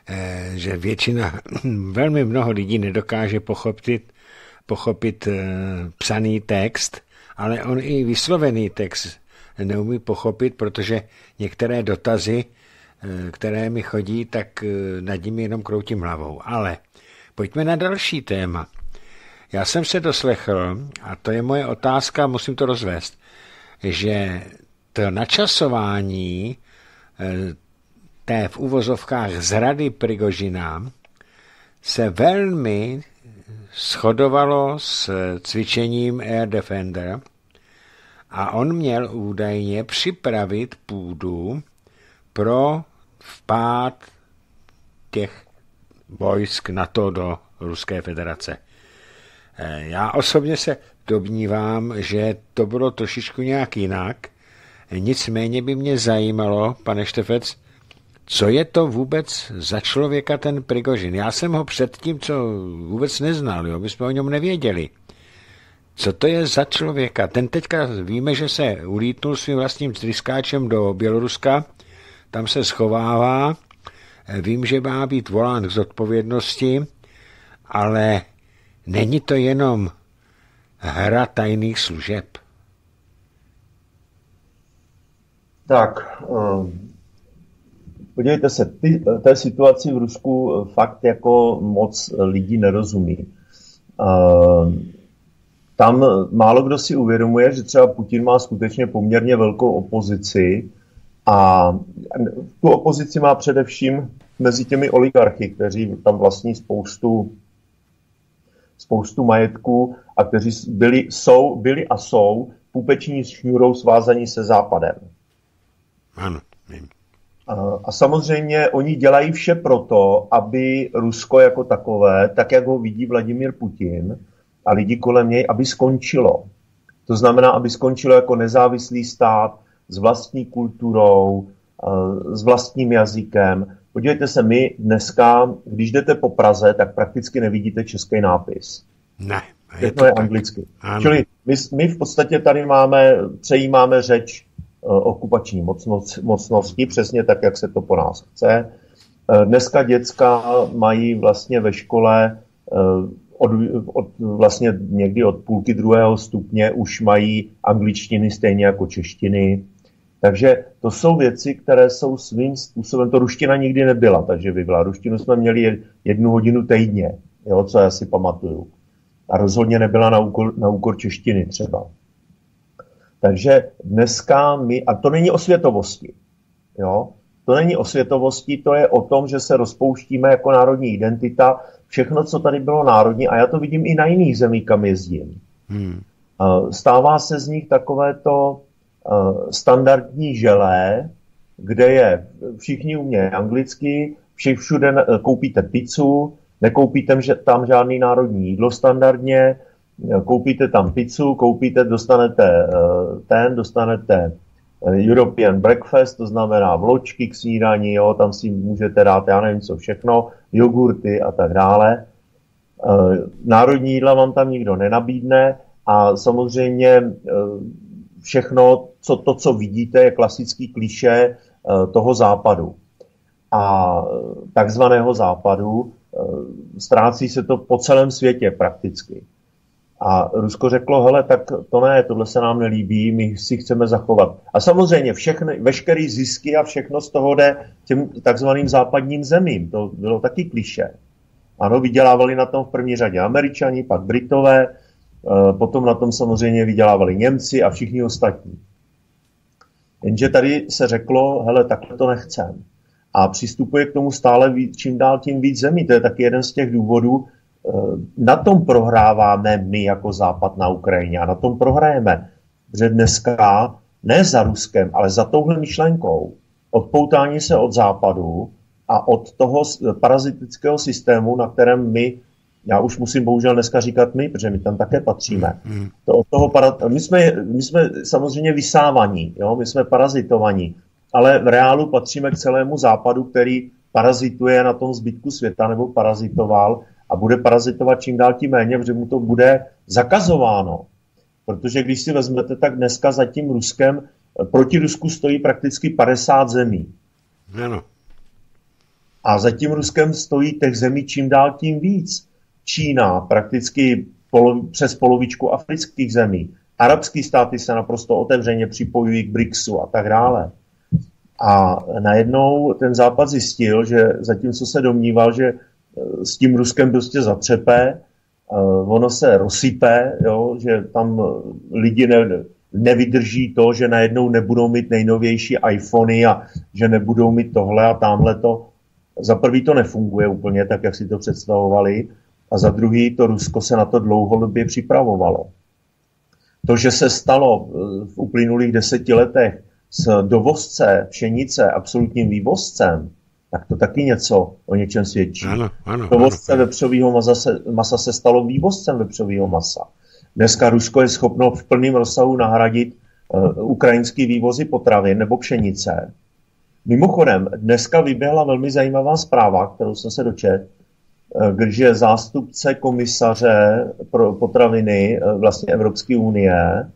velmi mnoho lidí nedokáže pochopit psaný text, ale on i vyslovený text neumí pochopit, protože některé dotazy, které mi chodí, tak nad nimi jenom kroutím hlavou. Ale pojďme na další téma. Já jsem se doslechl, a to je moje otázka, musím to rozvést, že to načasování té v uvozovkách zrady Prigožina se velmi shodovalo s cvičením Air Defender a on měl údajně připravit půdu pro vpád těch vojsk NATO do Ruské federace. Já osobně se domnívám, že to bylo trošičku nějak jinak. Nicméně by mě zajímalo, pane Štefec, co je to vůbec za člověka ten Prigožin. Já jsem ho předtím, co vůbec neznal, jo? My jsme o něm nevěděli. Co to je za člověka? Ten teďka víme, že se ulítnul svým vlastním tryskáčem do Běloruska, tam se schovává, vím, že má být volán k zodpovědnosti, ale není to jenom hra tajných služeb. Tak, podívejte se, té situaci v Rusku fakt jako moc lidí nerozumí. Tam málo kdo si uvědomuje, že třeba Putin má skutečně poměrně velkou opozici a tu opozici má především mezi těmi oligarchy, kteří tam vlastní spoustu majetku a kteří byli a jsou pupeční šňůrou svázaní se Západem. Ano. A samozřejmě oni dělají vše proto, aby Rusko jako takové, tak jak ho vidí Vladimír Putin a lidi kolem něj, aby skončilo. To znamená, aby skončilo jako nezávislý stát s vlastní kulturou, s vlastním jazykem. Podívejte se, my dneska, když jdete po Praze, tak prakticky nevidíte český nápis. Ne. Všechno je anglicky. Čili my v podstatě tady přejímáme řeč okupační mocnosti, přesně tak, jak se to po nás chce. Dneska děcka mají vlastně ve škole vlastně někdy od půlky 2. stupně už mají angličtiny stejně jako češtiny. Takže to jsou věci, které jsou svým způsobem, to ruština nikdy nebyla, takže vyvla. Ruštinu jsme měli 1 hodinu týdně, jo, co já si pamatuju. A rozhodně nebyla na úkor češtiny třeba. Takže dneska a to není o světovosti, jo. To není o světovosti, to je o tom, že se rozpouštíme jako národní identita, všechno, co tady bylo národní, a já to vidím i na jiných zemích, kam jezdím. Stává se z nich takovéto standardní želé, kde je všichni umějí anglicky, všude koupíte pizzu, nekoupíte tam žádný národní jídlo standardně, koupíte tam pizzu, dostanete European breakfast, to znamená vločky k snídani, jo, tam si můžete dát, já nevím co všechno, jogurty a tak dále. Národní jídla vám tam nikdo nenabídne a samozřejmě všechno, co vidíte, je klasický klišé toho západu. A takzvaného západu ztrácí se to po celém světě prakticky. A Rusko řeklo, hele, tak to ne, tohle se nám nelíbí, my si chceme zachovat. A samozřejmě veškerý zisky a všechno z toho jde těm takzvaným západním zemím. To bylo taky klišé. Ano, vydělávali na tom v první řadě Američani, pak Britové, potom na tom samozřejmě vydělávali Němci a všichni ostatní. Jenže tady se řeklo, hele, takhle to nechcem. A přistupuje k tomu stále čím dál tím víc zemí. To je taky jeden z těch důvodů. Na tom prohráváme my jako Západ na Ukrajině a na tom prohrajeme. Protože dneska ne za Ruskem, ale za touhle myšlenkou odpoutání se od Západu a od toho parazitického systému, na kterém já už musím bohužel dneska říkat protože my tam také patříme. My jsme samozřejmě vysávaní, jo? My jsme parazitovaní, ale v reálu patříme k celému Západu, který parazituje na tom zbytku světa nebo parazitoval a bude parazitovat čím dál tím méně, protože mu to bude zakazováno. Protože když si vezmete, tak dneska za tím Ruskem, proti Rusku stojí prakticky 50 zemí. Ano. A za tím Ruskem stojí těch zemí čím dál tím víc. Čína, prakticky přes polovičku afrických zemí. Arabské státy se naprosto otevřeně připojují k BRICSu a tak dále. A najednou ten Západ zjistil, že zatímco se domníval, že s tím Ruskem prostě zatřepe, ono se rozsype, jo, že tam lidi nevydrží to, že najednou nebudou mít nejnovější iPhony a že nebudou mít tohle a tamhleto. Za prvý to nefunguje úplně tak, jak si to představovali, a za druhý to Rusko se na to dlouhodobě připravovalo. To, že se stalo v uplynulých 10 letech z dovozce pšenice absolutním vývozcem, tak to taky něco o něčem svědčí. Dovozce vepřového masa se stalo vývozcem vepřového masa. Dneska Rusko je schopno v plném rozsahu nahradit ukrajinský vývozy potravin nebo pšenice. Mimochodem, dneska vyběhla velmi zajímavá zpráva, kterou jsem se dočetl, když je zástupce komisaře pro potraviny vlastně Evropské unie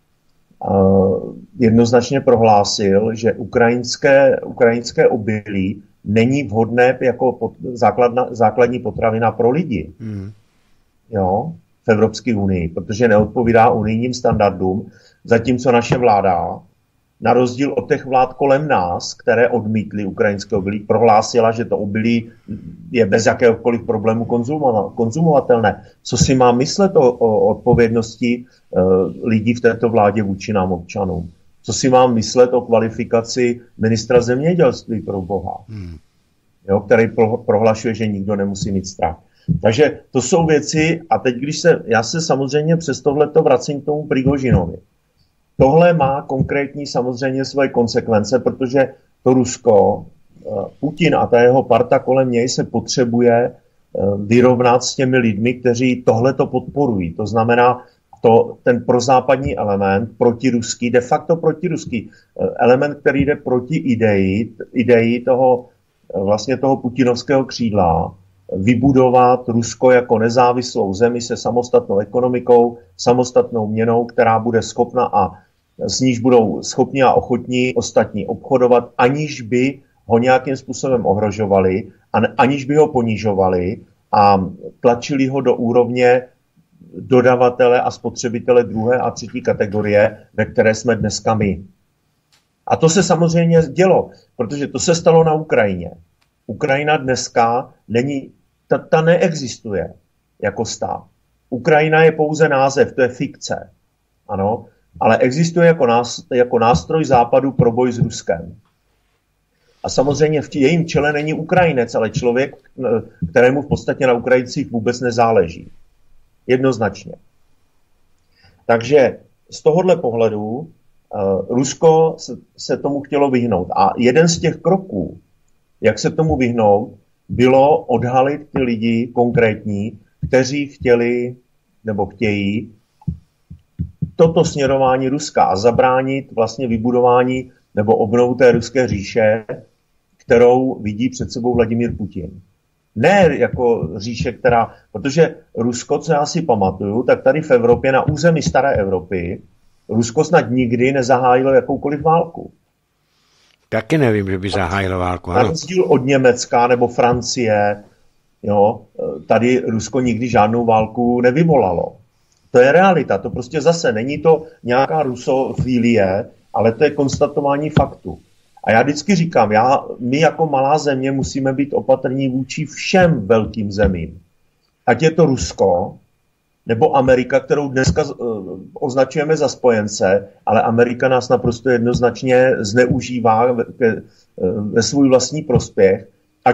jednoznačně prohlásil, že ukrajinské obilí není vhodné jako základní potravina pro lidi. Jo, v Evropské unii, protože neodpovídá unijním standardům, zatímco naše vláda, na rozdíl od těch vlád kolem nás, které odmítly ukrajinské obilí, prohlásila, že to obilí je bez jakéhokoliv problému konzumovatelné. Co si má myslet o odpovědnosti lidí v této vládě vůči nám občanům? Co si mám myslet o kvalifikaci ministra zemědělství pro Boha, jo, který prohlašuje, že nikdo nemusí mít strach. Takže to jsou věci, a teď já se samozřejmě přes tohleto vracím k tomu Prigožinovi. tohle má konkrétní samozřejmě svoje konsekvence, protože to Rusko, Putin a ta jeho parta kolem něj se potřebuje vyrovnat s těmi lidmi, kteří tohleto podporují. To znamená, ten prozápadní element, protiruský, de facto protiruský element, který jde proti ideji toho putinovského křídla, vybudovat Rusko jako nezávislou zemi se samostatnou ekonomikou, samostatnou měnou, která bude schopna a s níž budou schopni a ochotní ostatní obchodovat, aniž by ho nějakým způsobem ohrožovali, aniž by ho ponižovali a tlačili ho do úrovně dodavatele a spotřebitele druhé a třetí kategorie, ve které jsme dneska my. A to se samozřejmě dělo, protože to se stalo na Ukrajině. Ukrajina dneska ta neexistuje jako stát. Ukrajina je pouze název, to je fikce. Ano, ale existuje jako nástroj západu pro boj s Ruskem. A samozřejmě v jejím čele není Ukrajinec, ale člověk, kterému v podstatě na Ukrajincích vůbec nezáleží. Jednoznačně. Takže z tohohle pohledu Rusko se tomu chtělo vyhnout. A jeden z těch kroků, jak se tomu vyhnout, bylo odhalit ty lidi konkrétní, kteří chtěli nebo chtějí toto směrování Ruska a zabránit vlastně vybudování nebo obnovu té ruské říše, kterou vidí před sebou Vladimír Putin. Ne jako říše, protože Rusko, co já si pamatuju, tak tady v Evropě, na území staré Evropy, Rusko snad nikdy nezahájilo jakoukoliv válku. Taky nevím, že by zahájilo válku. Na rozdíl od Německa nebo Francie, jo, tady Rusko nikdy žádnou válku nevyvolalo. To je realita, to prostě zase není to nějaká rusofílie, ale to je konstatování faktu. A já vždycky říkám, my jako malá země musíme být opatrní vůči všem velkým zemím. Ať je to Rusko, nebo Amerika, kterou dneska označujeme za spojence, ale Amerika nás naprosto jednoznačně zneužívá ve svůj vlastní prospěch,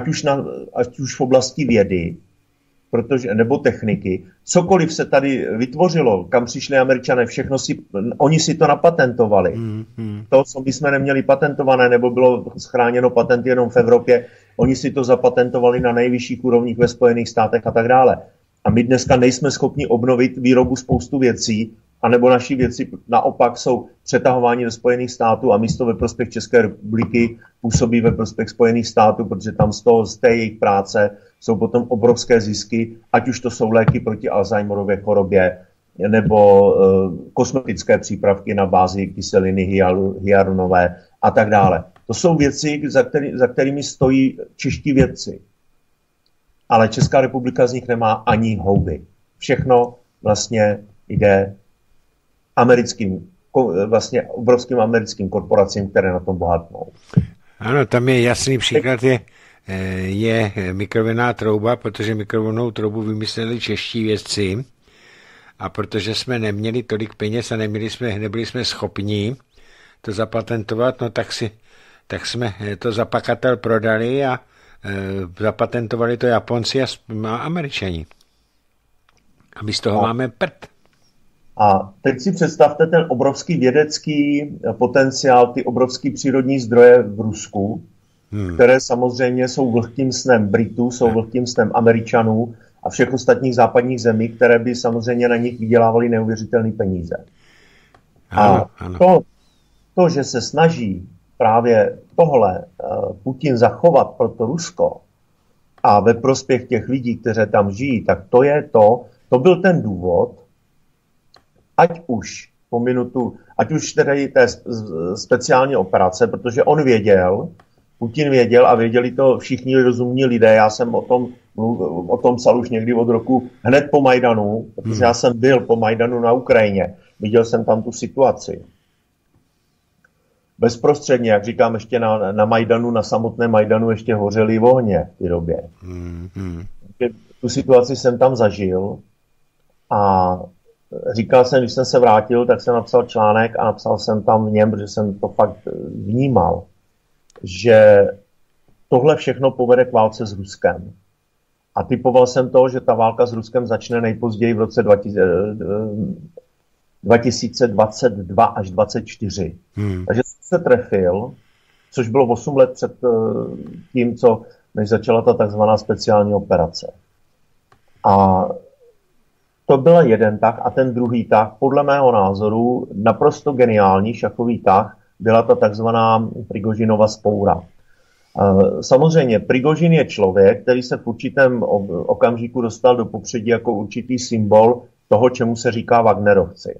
ať už v oblasti vědy, nebo techniky. Cokoliv se tady vytvořilo, kam přišli Američané, oni si to napatentovali. To, co my jsme neměli patentované, nebo bylo schráněno patent jenom v Evropě, oni si to zapatentovali na nejvyšších úrovních ve Spojených státech a tak dále. A my dneska nejsme schopni obnovit výrobu spoustu věcí, anebo naši věci naopak jsou přetahováni do Spojených států a místo ve prospěch České republiky působí ve prospěch Spojených států, protože tam z té jejich práce jsou potom obrovské zisky, ať už to jsou léky proti Alzheimerově chorobě, nebo kosmetické přípravky na bázi kyseliny hyaluronové a tak dále. To jsou věci, za kterými stojí čeští vědci. Ale Česká republika z nich nemá ani houby. Všechno vlastně jde obrovským americkým korporacím, které na tom bohatnou. Ano, tam je jasný příklad, je mikrovlnná trouba, protože mikrovlnnou troubu vymysleli čeští vědci a protože jsme neměli tolik peněz a nebyli jsme schopni to zapatentovat, no tak jsme to za pakatel prodali a zapatentovali to Japonci a Američani. A my z toho máme prd. A teď si představte ten obrovský vědecký potenciál, ty obrovský přírodní zdroje v Rusku, které samozřejmě jsou vlhkým snem Britů, jsou vlhkým snem Američanů a všech ostatních západních zemí, které by samozřejmě na nich vydělávaly neuvěřitelné peníze. Ano. To, že se snaží právě tohle Putin zachovat pro to Rusko a ve prospěch těch lidí, kteří tam žijí, tak to byl ten důvod, ať už tedy té speciální operace, protože Putin věděl a věděli to všichni rozumní lidé. Já jsem o tom psal už někdy od roku hned po Majdanu, protože já jsem byl po Majdanu na Ukrajině. Viděl jsem tam tu situaci. Bezprostředně, jak říkám, ještě na Majdanu, na samotném Majdanu ještě hořely ohně v té době. Tu situaci jsem tam zažil a říkal jsem, když jsem se vrátil, tak jsem napsal článek a napsal jsem tam v něm, protože jsem to fakt vnímal, že tohle všechno povede k válce s Ruskem. A typoval jsem to, že ta válka s Ruskem začne nejpozději v roce 2022 až 2024. Takže jsem se trefil, což bylo 8 let před tím, než začala ta takzvaná speciální operace. A to byl jeden tah a ten druhý tah, podle mého názoru, naprosto geniální šachový tah, byla ta takzvaná Prigožinova vzpoura. Samozřejmě Prigožin je člověk, který se v určitém okamžiku dostal do popředí jako určitý symbol toho, čemu se říká Wagnerovci.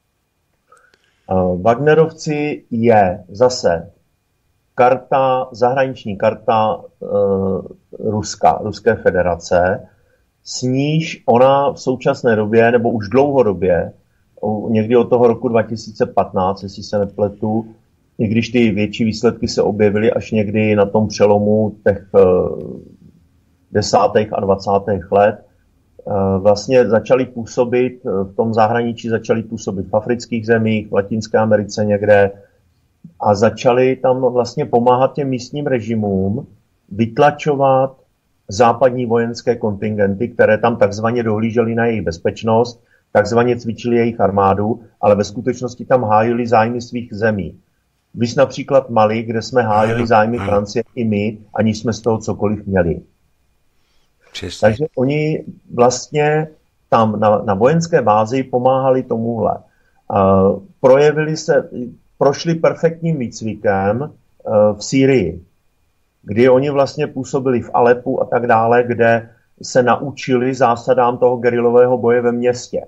Wagnerovci je zase zahraniční karta Ruské federace, s níž ona v současné době, nebo už dlouhodobě, někdy od toho roku 2015, jestli se nepletu, i když ty větší výsledky se objevily až někdy na tom přelomu těch 10. a 20. let, vlastně začaly působit v tom zahraničí, začaly působit v afrických zemích, v Latinské Americe někde a začaly tam vlastně pomáhat těm místním režimům vytlačovat západní vojenské kontingenty, které tam takzvaně dohlížely na jejich bezpečnost, takzvaně cvičili jejich armádu, ale ve skutečnosti tam hájili zájmy svých zemí. Víš například Mali, kde jsme hájili zájmy Francie i my, aniž jsme z toho cokoliv měli. Přesně. Takže oni vlastně tam na vojenské bázi pomáhali tomuhle. Prošli perfektním výcvikem v Sýrii, kdy oni vlastně působili v Alepu a tak dále, kde se naučili zásadám toho gerilového boje ve městě.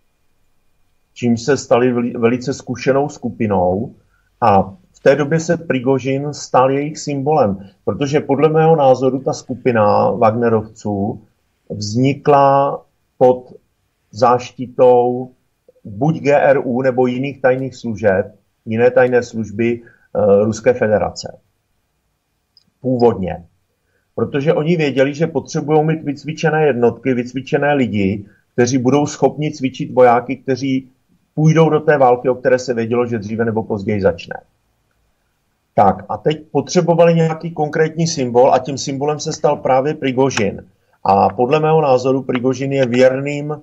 Čímž se stali velice zkušenou skupinou a v té době se Prigožin stal jejich symbolem, protože podle mého názoru ta skupina Wagnerovců vznikla pod záštitou buď GRU nebo jiných tajných služeb, jiné tajné služby Ruské federace. Původně. Protože oni věděli, že potřebují mít vycvičené jednotky, vycvičené lidi, kteří budou schopni cvičit vojáky, kteří půjdou do té války, o které se vědělo, že dříve nebo později začne. Tak a teď potřebovali nějaký konkrétní symbol a tím symbolem se stal právě Prigožin. A podle mého názoru Prigožin je věrným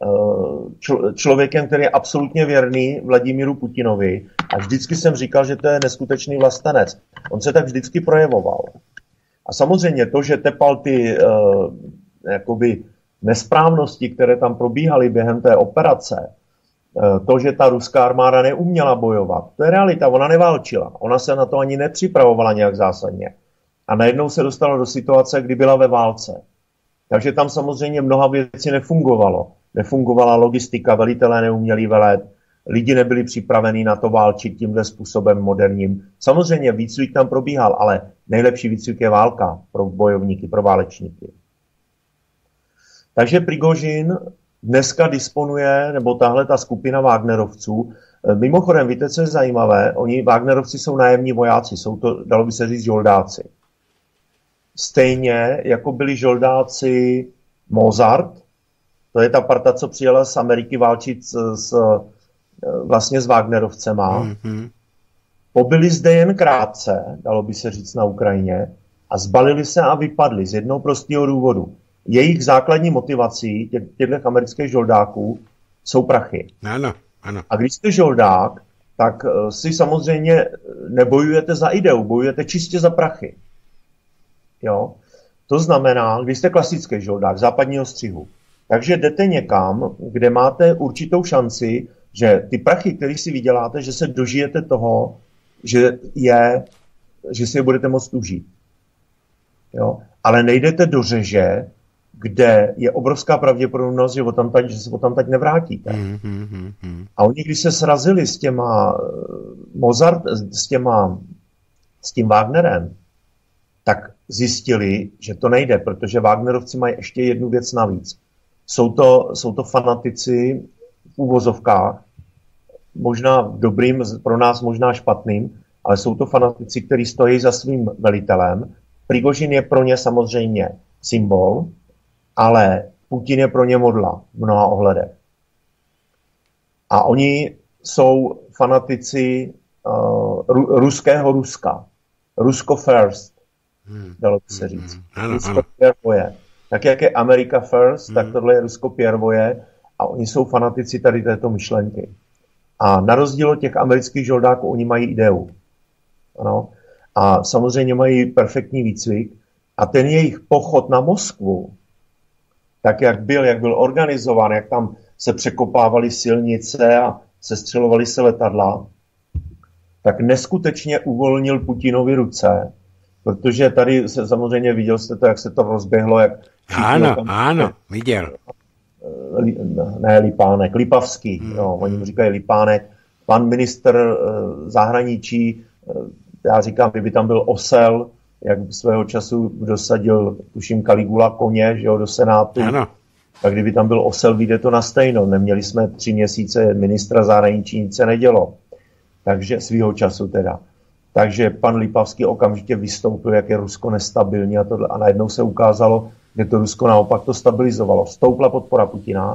člověkem, který je absolutně věrný Vladimíru Putinovi. A vždycky jsem říkal, že to je neskutečný vlastenec. On se tak vždycky projevoval. A samozřejmě to, že tepal ty jakoby nesprávnosti, které tam probíhaly během té operace, to, že ta ruská armáda neuměla bojovat, to je realita, ona neválčila. Ona se na to ani nepřipravovala nějak zásadně. A najednou se dostala do situace, kdy byla ve válce. Takže tam samozřejmě mnoha věcí nefungovalo. Nefungovala logistika, velitelé neuměli velet, lidi nebyli připraveni na to válčit tímhle způsobem moderním. Samozřejmě výcvik tam probíhal, ale nejlepší výcvik je válka pro bojovníky, pro válečníky. Takže Prigožin dneska disponuje, nebo tahle ta skupina Wagnerovců, mimochodem, víte, co je zajímavé? Oni, Wagnerovci, jsou nájemní vojáci, jsou to, dalo by se říct, žoldáci. Stejně jako byli žoldáci Mozart, to je ta parta, co přijela z Ameriky válčit vlastně s Wagnerovcema. Pobyli zde jen krátce, dalo by se říct, na Ukrajině a zbalili se a vypadli z jednoho prostého důvodu. Jejich základní motivací těchto amerických žoldáků jsou prachy. Ano, ano. A když jste žoldák, tak si samozřejmě nebojujete za ideu, bojujete čistě za prachy. Jo? To znamená, když jste klasický žoldák západního střihu, takže jdete někam, kde máte určitou šanci, že ty prachy, které si vyděláte, že se dožijete toho, že si je budete moct užít. Jo? Ale nejdete do řeže, kde je obrovská pravděpodobnost, že se odtamtať nevrátíte. A oni, když se srazili s těma s tím Wagnerem, tak zjistili, že to nejde, protože Wagnerovci mají ještě jednu věc navíc. Jsou to fanatici v úvozovkách, možná dobrým, pro nás možná špatným, ale jsou to fanatici, kteří stojí za svým velitelem. Prigožin je pro ně samozřejmě symbol, ale Putin je pro ně modla v mnoha ohledech. A oni jsou fanatici ruského Ruska. Rusko first, dalo by se říct. Rusko pierwvoje. Tak jak je America first, tak tohle je Rusko pierwvoje a oni jsou fanatici tady této myšlenky. A na rozdíl od těch amerických žoldáků, oni mají ideu. Ano. A samozřejmě mají perfektní výcvik. A ten jejich pochod na Moskvu, tak jak byl organizován, jak tam se překopávaly silnice a sestřelovaly se letadla, tak neskutečně uvolnil Putinovi ruce, protože tady se samozřejmě viděl jste to, jak se to rozběhlo, jak ano, viděl. Ne Lipánek, Lipavský, oni mu říkají Lipánek, pan ministr zahraničí, já říkám, kdyby tam byl osel, jak svého času dosadil, tuším, Caligula koně, že jo, do Senátu, ano. Tak kdyby tam byl osel, vyjde to na stejno. Neměli jsme 3 měsíce ministra zahraničí, nic se nedělo. Takže svýho času teda. Takže pan Lipavský okamžitě vystoupil, jak je Rusko nestabilní a tohle. A najednou se ukázalo, že to Rusko naopak to stabilizovalo. Stoupla podpora Putina.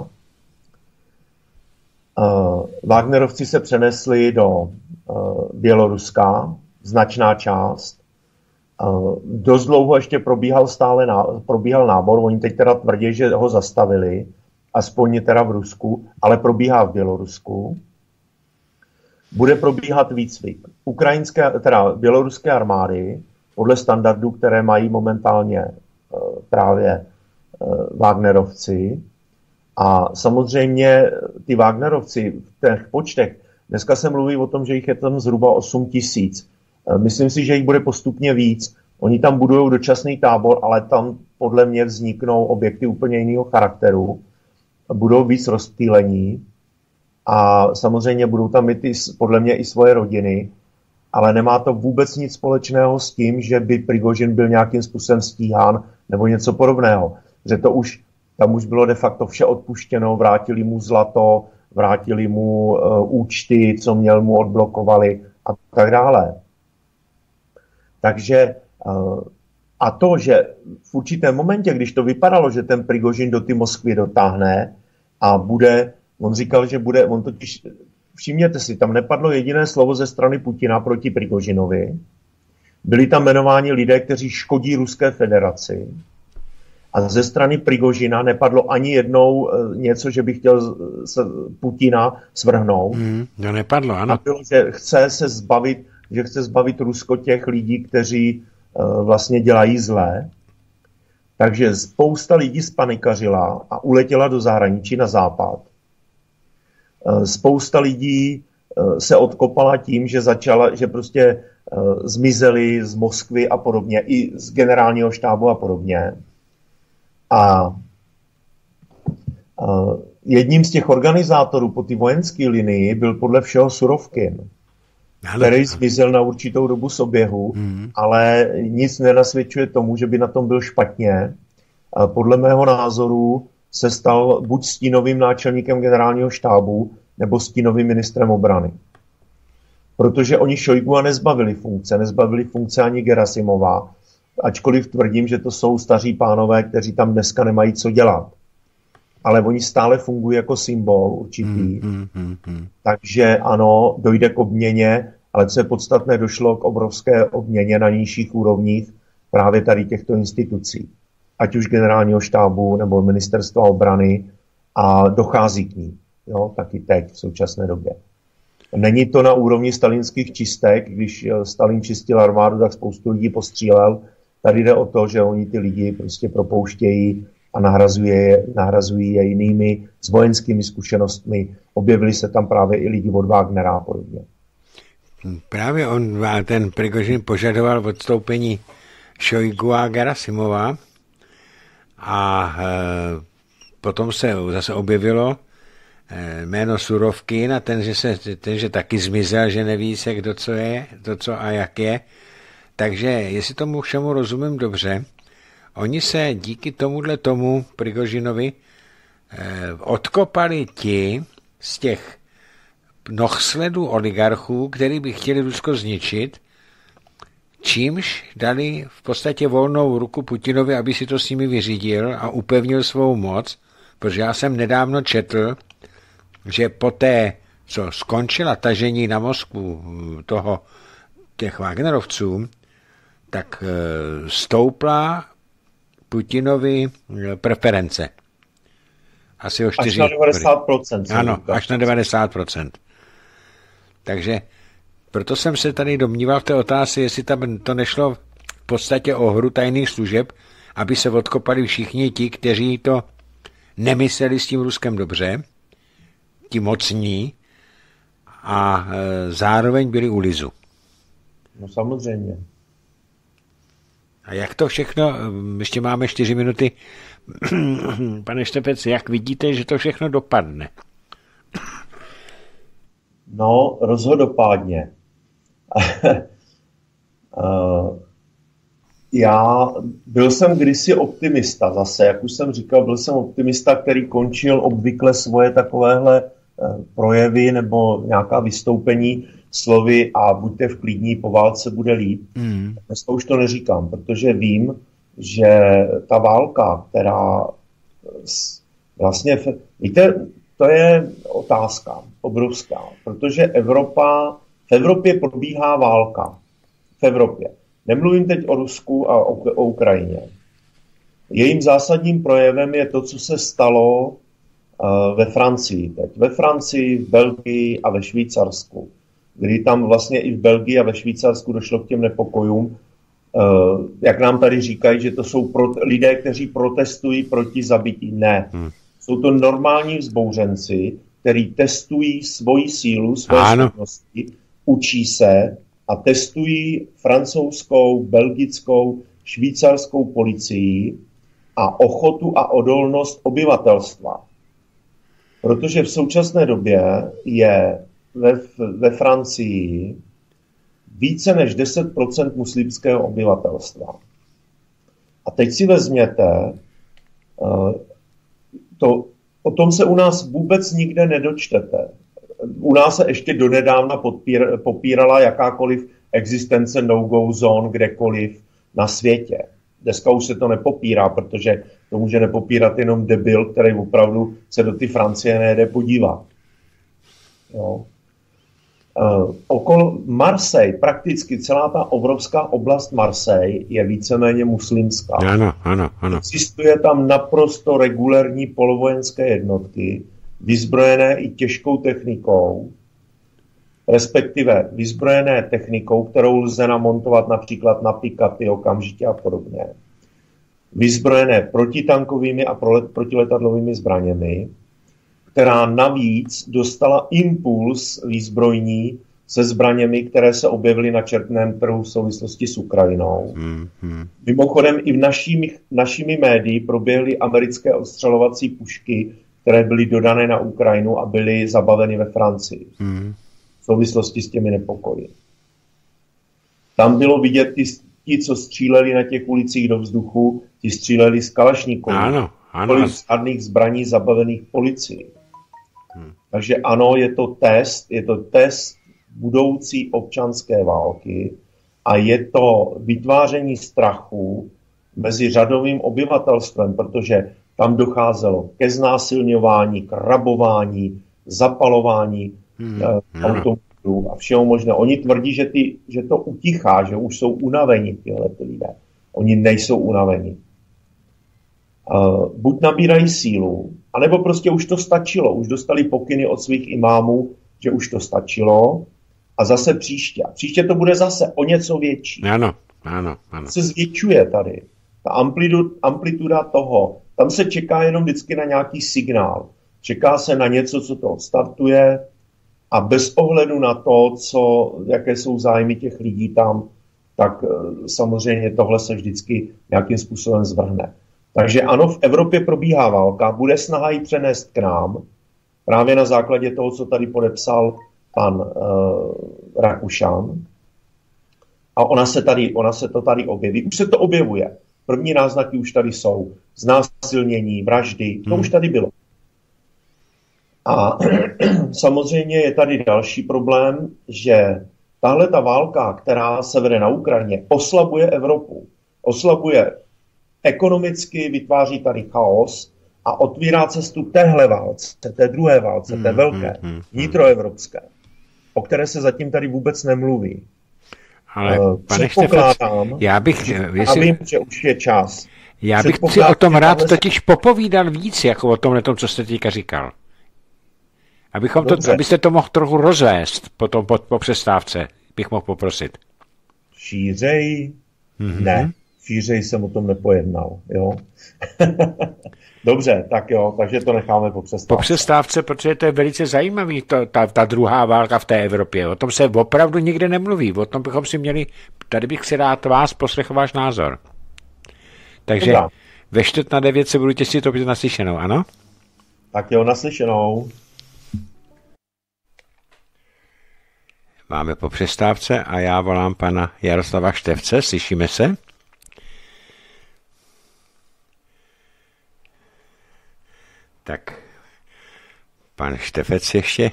Wagnerovci se přenesli do Běloruska, značná část. Dost dlouho ještě probíhal nábor. Oni teď teda tvrdí, že ho zastavili, aspoň teda v Rusku, ale probíhá v Bělorusku. Bude probíhat výcvik běloruské armády podle standardů, které mají momentálně právě Wagnerovci. A samozřejmě ty Wagnerovci v těch počtech, dneska se mluví o tom, že jich je tam zhruba 8 000. Myslím si, že jich bude postupně víc. Oni tam budují dočasný tábor, ale tam podle mě vzniknou objekty úplně jiného charakteru. Budou víc rozptýlení a samozřejmě budou tam mít podle mě i svoje rodiny, ale nemá to vůbec nic společného s tím, že by Prigožin byl nějakým způsobem stíhán nebo něco podobného. Že tam už bylo de facto vše odpuštěno, vrátili mu zlato, vrátili mu účty, co měl, mu odblokovali a tak dále. Takže a to, že v určitém momentě, když to vypadalo, že ten Prigožin do ty Moskvy dotáhne a on říkal, že on totiž, všimněte si, tam nepadlo jediné slovo ze strany Putina proti Prigožinovi. Byli tam jmenováni lidé, kteří škodí Ruské federaci. A ze strany Prigožina nepadlo ani jednou něco, že by chtěl Putina svrhnout. To nepadlo, ano. A bylo, že chce zbavit Rusko těch lidí, kteří vlastně dělají zlé. Takže spousta lidí spanikařila a uletěla do zahraničí na západ. Spousta lidí se odkopala tím, že prostě zmizeli z Moskvy a podobně, i z generálního štábu a podobně. A jedním z těch organizátorů po té vojenské linii byl podle všeho Surovkin, který zmizel na určitou dobu z oběhu, ale nic nenasvědčuje tomu, že by na tom byl špatně. Podle mého názoru se stal buď stínovým náčelníkem generálního štábu, nebo stínovým ministrem obrany. Protože oni Šojgua nezbavili funkce ani Gerasimova, ačkoliv tvrdím, že to jsou staří pánové, kteří tam dneska nemají co dělat. Ale oni stále fungují jako symbol určitý. Takže ano, dojde k obměně, ale co je podstatné, došlo k obrovské obměně na nižších úrovních právě tady těchto institucí. Ať už generálního štábu nebo ministerstva obrany a dochází k ní. Jo, taky teď v současné době. Není to na úrovni stalinských čistek, když Stalin čistil armádu, tak spoustu lidí Tady jde o to, že oni ty lidi prostě propouštějí a nahrazují je jinými s vojenskými zkušenostmi. Objevili se tam právě i lidi od Wagnera a podobně. Právě ten Prigožin požadoval odstoupení Šojgu a Gerasimova a potom se zase objevilo jméno Surovkin a ten, že taky zmizel, že neví se, kdo co je, to co a jak je. Takže, jestli tomu všemu rozumím dobře, oni se díky tomu Prigožinovi odkopali ti z těch nohsledů oligarchů, který by chtěli Rusko zničit, čímž dali v podstatě volnou ruku Putinovi, aby si to s nimi vyřídil a upevnil svou moc, protože já jsem nedávno četl, že poté, co skončila tažení na Moskvu těch Wagnerovců, tak stoupla Putinovi preference. Asi o 4. Až na 90%. Ano, až na 90%. Takže proto jsem se tady domníval v té otázce, jestli tam to nešlo v podstatě o hru tajných služeb, aby se odkopali všichni ti, kteří to nemysleli s tím Ruskem dobře, ti mocní, a zároveň byli u lizu. No samozřejmě. A jak to všechno, ještě máme 4 minuty, pane Štepec, jak vidíte, že to všechno dopadne? No, rozhodopádně. Já byl jsem kdysi optimista zase, jak už jsem říkal, byl jsem optimista, který končil obvykle svoje takovéhle projevy nebo nějaká vystoupení slovy a buďte v klidní, po válce bude líp. Dneska už to neříkám, protože vím, že ta válka, která vlastně, víte, to je otázka obrovská, protože v Evropě probíhá válka. V Evropě. Nemluvím teď o Rusku a o Ukrajině. Jejím zásadním projevem je to, co se stalo ve Francii teď. Ve Francii, v Belgii a ve Švýcarsku. Kdy tam vlastně i v Belgii a ve Švýcarsku došlo k těm nepokojům. Jak nám tady říkají, že to jsou lidé, kteří protestují proti zabití. Ne. Jsou to normální vzbouřenci, kteří testují svoji sílu, svoje schopnosti, učí se a testují francouzskou, belgickou, švýcarskou policii a ochotu a odolnost obyvatelstva. Protože v současné době je ve Francii více než 10% muslimského obyvatelstva. A teď si vezměte, o tom se u nás vůbec nikde nedočtete. U nás se ještě donedávna popírala jakákoliv existence no-go zone kdekoliv na světě. Dneska už se to nepopírá, protože to může nepopírat jenom debil, který opravdu se do ty Francie nejde podívat. Jo. Okolo Marseille, prakticky celá ta obrovská oblast Marseille je víceméně muslimská. Ano. Existuje tam naprosto regulérní polovojenské jednotky, vyzbrojené i těžkou technikou, respektive vyzbrojené technikou, kterou lze namontovat například na pikaty okamžitě a podobně. Vyzbrojené protitankovými a protiletadlovými zbraněmi, která navíc dostala impuls výzbrojní se zbraněmi, které se objevily na černém trhu v souvislosti s Ukrajinou. Mimochodem i v našimi médii proběhly americké odstřelovací pušky, které byly dodané na Ukrajinu a byly zabaveny ve Francii. V souvislosti s těmi nepokoji. Tam bylo vidět ti, co stříleli na těch ulicích do vzduchu, ti stříleli z kalašníků. Kolik žádných zbraní zabavených policii. Takže ano, je to test budoucí občanské války a je to vytváření strachu mezi řadovým obyvatelstvem, protože tam docházelo ke znásilňování, k rabování, zapalování automobilů a všeho možné. Oni tvrdí, že to utichá, že už jsou unaveni tyhle lidé. Oni nejsou unaveni. Buď nabírají sílu, anebo prostě už to stačilo. Už dostali pokyny od svých imámů, že už to stačilo. A zase příště. A příště to bude zase o něco větší. Ano. Se zvětšuje tady. Ta amplituda toho. Tam se čeká jenom vždycky na nějaký signál. Čeká se na něco, co to odstartuje a bez ohledu na to, jaké jsou zájmy těch lidí tam, tak samozřejmě tohle se vždycky nějakým způsobem zvrhne. Takže ano, v Evropě probíhá válka, bude snaha ji přenést k nám, právě na základě toho, co tady podepsal pan Rakušan. A ona se to tady objeví. Už se to objevuje. První náznaky už tady jsou. Znásilnění, vraždy, to už tady bylo. A samozřejmě je tady další problém, že tahle ta válka, která se vede na Ukrajině, oslabuje Evropu. Oslabuje ekonomicky, vytváří tady chaos a otvírá cestu téhle válce, té druhé válce, té velké, vnitroevropské, o které se zatím tady vůbec nemluví. Ale pane Štefec, já bych... A vím, že už je čas. Já bych si o tom rád totiž popovídal víc, jako o tomhle, co jste teďka říkal. Abyste to mohl trochu rozvést potom po přestávce, bych mohl poprosit. Šířej? Ne, šířej jsem o tom nepojednal, jo. Dobře, tak jo, takže to necháme po přestávce. Po přestávce, protože to je velice zajímavý, ta druhá válka v té Evropě. O tom se opravdu nikde nemluví. O tom bychom si měli, tady bych si rád vás poslechl váš názor. Takže ve 8:45 se budu těšit opět naslyšenou, ano? Tak jo, naslyšenou. Máme po přestávce a já volám pana Jaroslava Štefce, slyšíme se? Tak, pan Štefec ještě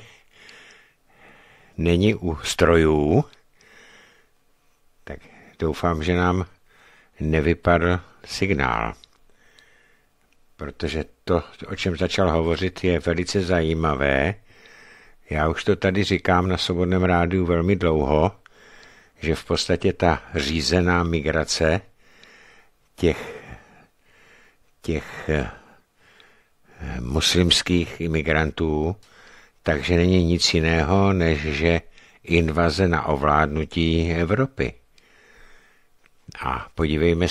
není u strojů, tak doufám, že nám nevypadl signál, protože to, o čem začal hovořit, je velice zajímavé. Já už to tady říkám na Svobodném rádiu velmi dlouho, že v podstatě ta řízená migrace těch muslimských imigrantů, takže není nic jiného, než že invaze na ovládnutí Evropy. A podívejme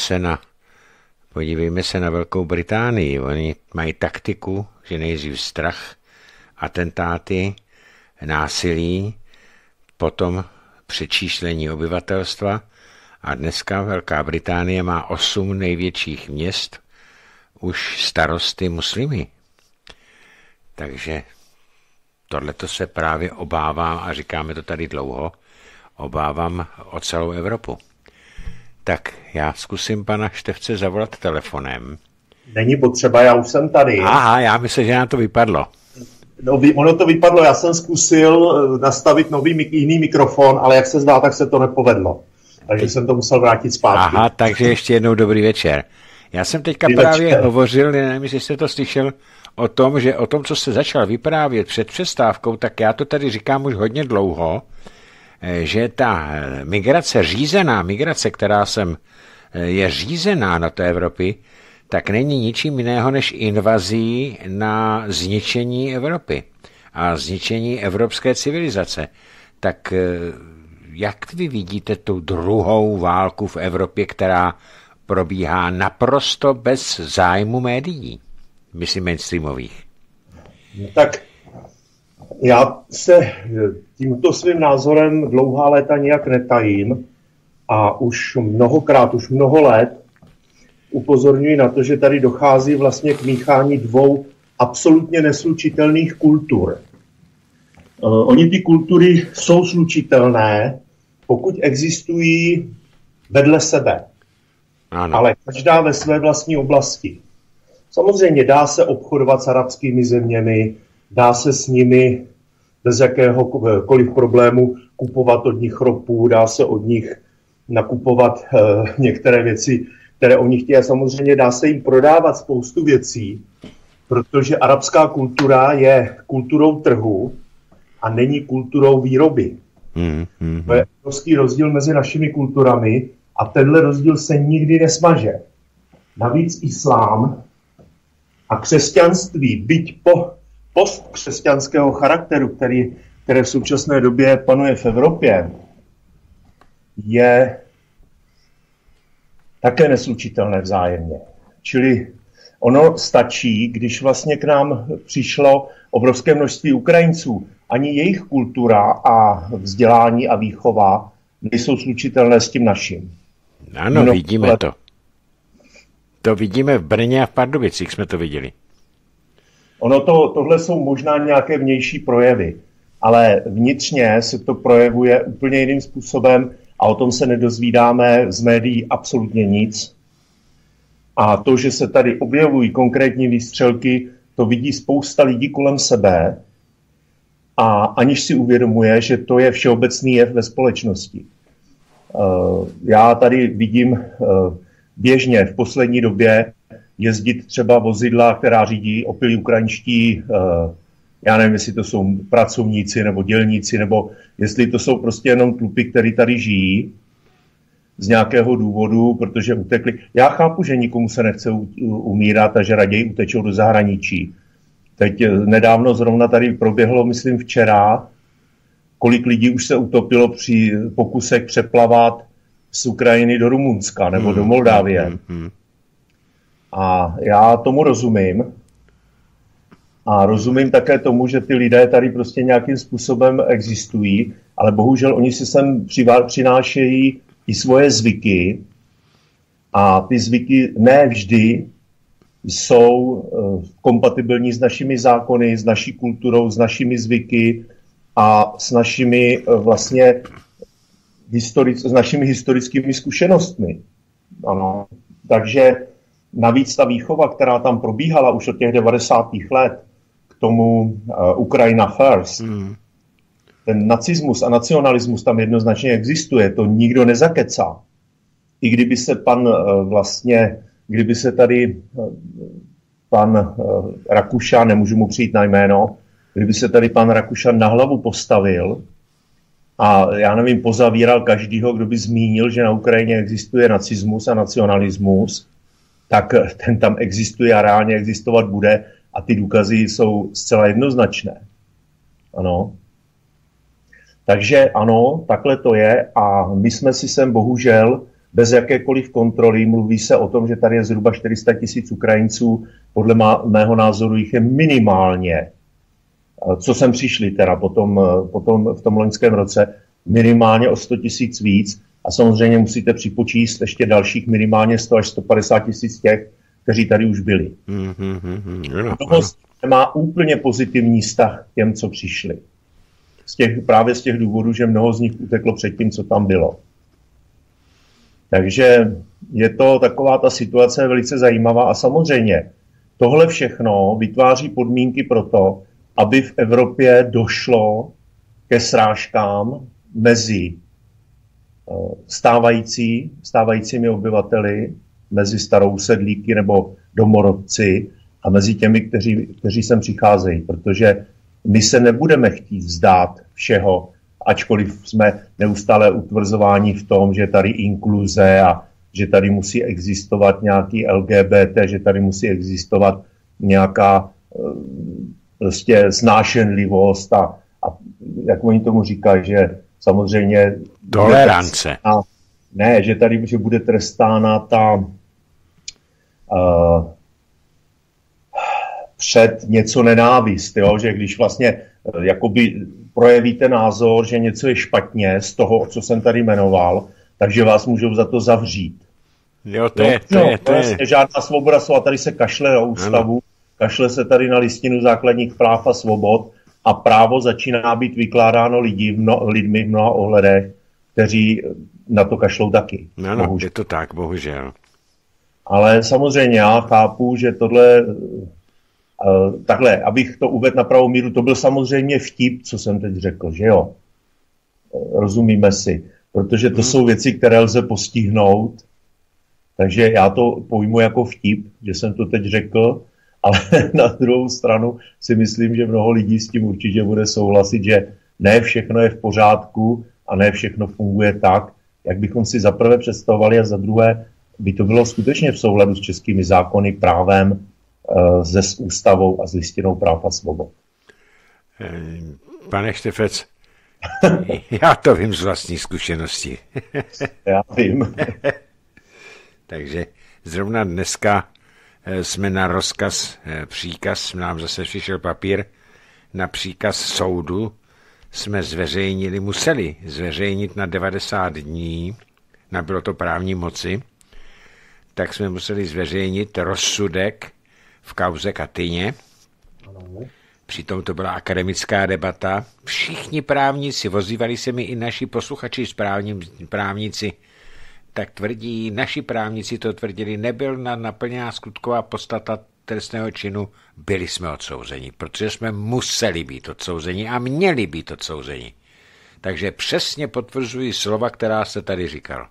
se na Velkou Británii. Oni mají taktiku, že nejdřív strach, atentáty, násilí, potom přečíslení obyvatelstva a dneska Velká Británie má 8 největších měst už starosty muslimy. Takže tohleto se právě obávám, a říkáme to tady dlouho, obávám o celou Evropu. Tak já zkusím pana Štefce zavolat telefonem. Není potřeba, já už jsem tady. Aha, já myslím, že nám to vypadlo. No, ono to vypadlo, já jsem zkusil nastavit jiný mikrofon, ale jak se zdá, tak se to nepovedlo. Takže jsem to musel vrátit zpátky. Aha, takže ještě jednou dobrý večer. Já jsem teďka právě hovořil, nevím, jestli jste to slyšel, o tom, co jste začal vyprávět před přestávkou, tak já to tady říkám už hodně dlouho, že ta řízená migrace, která je řízená na té Evropy, tak není ničím jiného než invazí na zničení Evropy a zničení evropské civilizace. Tak jak vy vidíte tu druhou válku v Evropě, která probíhá naprosto bez zájmu médií, myslím mainstreamových? Tak já se tímto svým názorem dlouhá léta nijak netajím a už mnoho let upozorňuji na to, že tady dochází vlastně k míchání dvou absolutně neslučitelných kultur. Oni ty kultury jsou slučitelné, pokud existují vedle sebe. Ano. Ale každá ve své vlastní oblasti. Samozřejmě dá se obchodovat s arabskými zeměmi, dá se s nimi bez jakéhokoliv problému kupovat od nich ropu, dá se od nich nakupovat některé věci, které oni chtějí. Samozřejmě dá se jim prodávat spoustu věcí, protože arabská kultura je kulturou trhu a není kulturou výroby. To je obrovský rozdíl mezi našimi kulturami a tenhle rozdíl se nikdy nesmaže. Navíc islám a křesťanství, byť postkřesťanského charakteru, které v současné době panuje v Evropě, je také neslučitelné vzájemně. Čili ono stačí, když vlastně k nám přišlo obrovské množství Ukrajinců. Ani jejich kultura a vzdělání a výchova nejsou slučitelné s tím naším. Ano, vidíme to. To vidíme v Brně a v Pardubicích jsme to viděli. Tohle jsou možná nějaké vnější projevy, ale vnitřně se to projevuje úplně jiným způsobem a o tom se nedozvídáme z médií absolutně nic. A to, že se tady objevují konkrétní výstřelky, to vidí spousta lidí kolem sebe a aniž si uvědomuje, že to je všeobecný jev ve společnosti. Já tady vidím běžně v poslední době jezdit třeba vozidla, která řídí opilí ukrajinští, já nevím, jestli to jsou pracovníci nebo dělníci, nebo jestli to jsou prostě jenom tlupy, který tady žijí z nějakého důvodu, protože utekli. Já chápu, že nikomu se nechce umírat a že raději utečou do zahraničí. Teď nedávno zrovna tady proběhlo, myslím včera, kolik lidí už se utopilo při pokusech přeplavat z Ukrajiny do Rumunska nebo do Moldávie. A já tomu rozumím. A rozumím také tomu, že ty lidé tady prostě nějakým způsobem existují, ale bohužel oni si sem přinášejí i svoje zvyky a ty zvyky ne vždy jsou kompatibilní s našimi zákony, s naší kulturou, s našimi zvyky a s našimi vlastně s našimi historickými zkušenostmi. Ano. Takže navíc ta výchova, která tam probíhala už od těch 90. let k tomu Ukrajina First, ten nacismus a nacionalismus tam jednoznačně existuje, to nikdo nezakecá. I kdyby se kdyby se tady pan Rakušan, nemůžu mu přijít na jméno, kdyby se tady pan Rakušan na hlavu postavil a já nevím, pozavíral každýho, kdo by zmínil, že na Ukrajině existuje nacismus a nacionalismus, tak ten tam existuje a reálně existovat bude a ty důkazy jsou zcela jednoznačné. Ano. Takže ano, takhle to je a my jsme si sem bohužel bez jakékoliv kontroly, mluví se o tom, že tady je zhruba 400 000 Ukrajinců, podle mého názoru jich je minimálně, co sem přišli teda potom v tom loňském roce, minimálně o 100 000 víc a samozřejmě musíte připočíst ještě dalších minimálně 100 až 150 000 těch, kteří tady už byli. Mnoho má úplně pozitivní vztah k těm, co přišli. Právě z těch důvodů, že mnoho z nich uteklo před tím, co tam bylo. Takže je to taková ta situace velice zajímavá a samozřejmě tohle všechno vytváří podmínky pro to, aby v Evropě došlo ke srážkám mezi stávajícími obyvateli, mezi starou sedlíky nebo domorodci a mezi těmi, kteří sem přicházejí, protože my se nebudeme chtít vzdát všeho, ačkoliv jsme neustále utvrzováni v tom, že tady inkluze a že tady musí existovat nějaký LGBT, že tady musí existovat nějaká prostě snášenlivost a jak oni tomu říkají, že samozřejmě tolerance. Že tady že bude trestána ta před něco nenávist, jo? Že když vlastně jakoby projevíte názor, že něco je špatně z toho, co jsem tady jmenoval, takže vás můžou za to zavřít. Jo, to je. Žádná svoboda slova, tady se kašle na ústavu, kašle se tady na listinu základních práv a svobod a právo začíná být vykládáno lidmi v mnoha ohledech, kteří na to kašlou taky. No, je to tak, bohužel. Ale samozřejmě já chápu, že tohle takhle, abych to uvedl na pravou míru, to byl samozřejmě vtip, co jsem teď řekl, že jo? Rozumíme si, protože to jsou věci, které lze postihnout, takže já to pojmu jako vtip, že jsem to teď řekl, ale na druhou stranu si myslím, že mnoho lidí s tím určitě bude souhlasit, že ne všechno je v pořádku a ne všechno funguje tak, jak bychom si za prvé představovali a za druhé by to bylo skutečně v souladu s českými zákony, právem, s ústavou a s listinou práv a svobod. Pane Štefec, já to vím z vlastní zkušenosti. Já vím. Takže zrovna dneska jsme na příkaz, nám zase přišel papír, na příkaz soudu jsme museli zveřejnit na 90 dní, nabylo to právní moci, tak jsme museli zveřejnit rozsudek v kauze Katyně. Přitom to byla akademická debata. Všichni právníci, ozývali se mi i naši posluchači právníci, tak tvrdí, naši právníci to tvrdili, nebyl naplněná skutková podstata trestného činu, byli jsme odsouzeni, protože jsme museli být odsouzeni a měli být odsouzeni. Takže přesně potvrzují slova, která se tady říkal.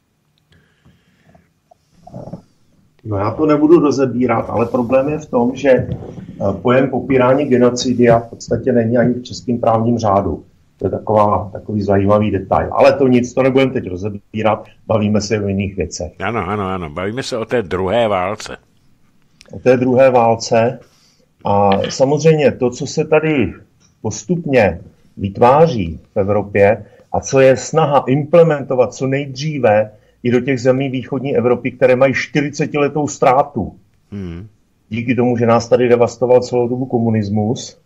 No já to nebudu rozebírat, ale problém je v tom, že pojem popírání genocidia v podstatě není ani v českém právním řádu. To je takový zajímavý detail. Ale to nic, to nebudeme teď rozebírat, bavíme se o jiných věcech. Ano, bavíme se o té druhé válce. O té druhé válce A samozřejmě to, co se tady postupně vytváří v Evropě a co je snaha implementovat co nejdříve i do těch zemí východní Evropy, které mají 40letou ztrátu. Díky tomu, že nás tady devastoval celou dobu komunismus,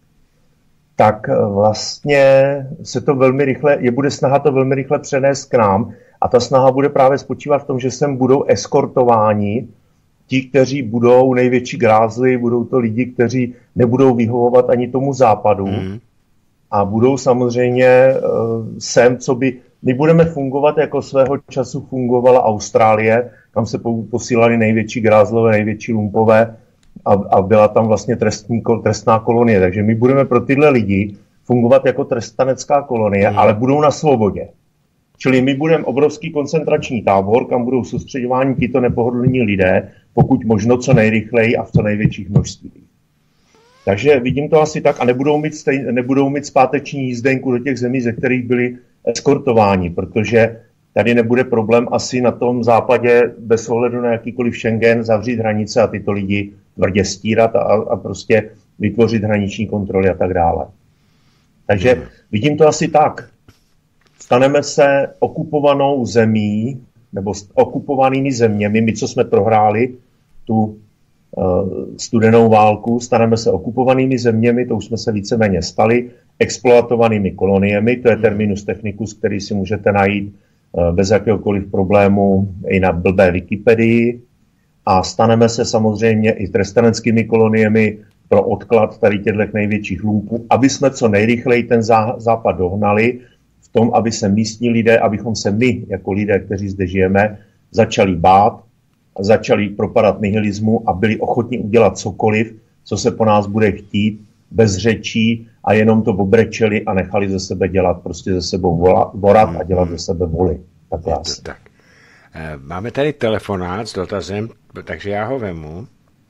tak vlastně se to velmi rychle, bude snaha to velmi rychle přenést k nám a ta snaha bude právě spočívat v tom, že sem budou eskortováni ti, kteří budou největší grázli, budou to lidi, kteří nebudou vyhovovat ani tomu západu a budou samozřejmě sem, my budeme fungovat, jako svého času fungovala Austrálie, tam se posílali největší grázlové, největší lumpové a byla tam vlastně trestná kolonie. Takže my budeme pro tyhle lidi fungovat jako trestanecká kolonie, ale budou na svobodě. Čili my budeme obrovský koncentrační tábor, kam budou soustředováni tito nepohodlní lidé, pokud možno co nejrychleji a v co největších množstvích. Takže vidím to asi tak a nebudou mít zpáteční jízdenku do těch zemí, ze kterých byli eskortováni, protože tady nebude problém asi na tom západě bez ohledu na jakýkoliv Schengen zavřít hranice a tyto lidi tvrdě stírat a prostě vytvořit hraniční kontroly a tak dále. Takže vidím to asi tak. Staneme se okupovanou zemí nebo okupovanými zeměmi, my, co jsme prohráli tu studenou válku, staneme se okupovanými zeměmi, to už jsme se víceméně stali, exploatovanými koloniemi, to je terminus technicus, který si můžete najít bez jakéhokoliv problému i na blbé Wikipedii a staneme se samozřejmě i trestaneckými koloniemi pro odklad tady těchto největších lumpů, aby jsme co nejrychleji ten západ dohnali v tom, aby se místní lidé, abychom se my, jako lidé, kteří zde žijeme, začali bát, začali propadat nihilismu a byli ochotni udělat cokoliv, co se po nás bude chtít, bez řečí a jenom to obrečeli a nechali ze sebe dělat, prostě ze sebou vorat a dělat ze sebe voli. Tak. Máme tady telefonát s dotazem, takže já ho vemu.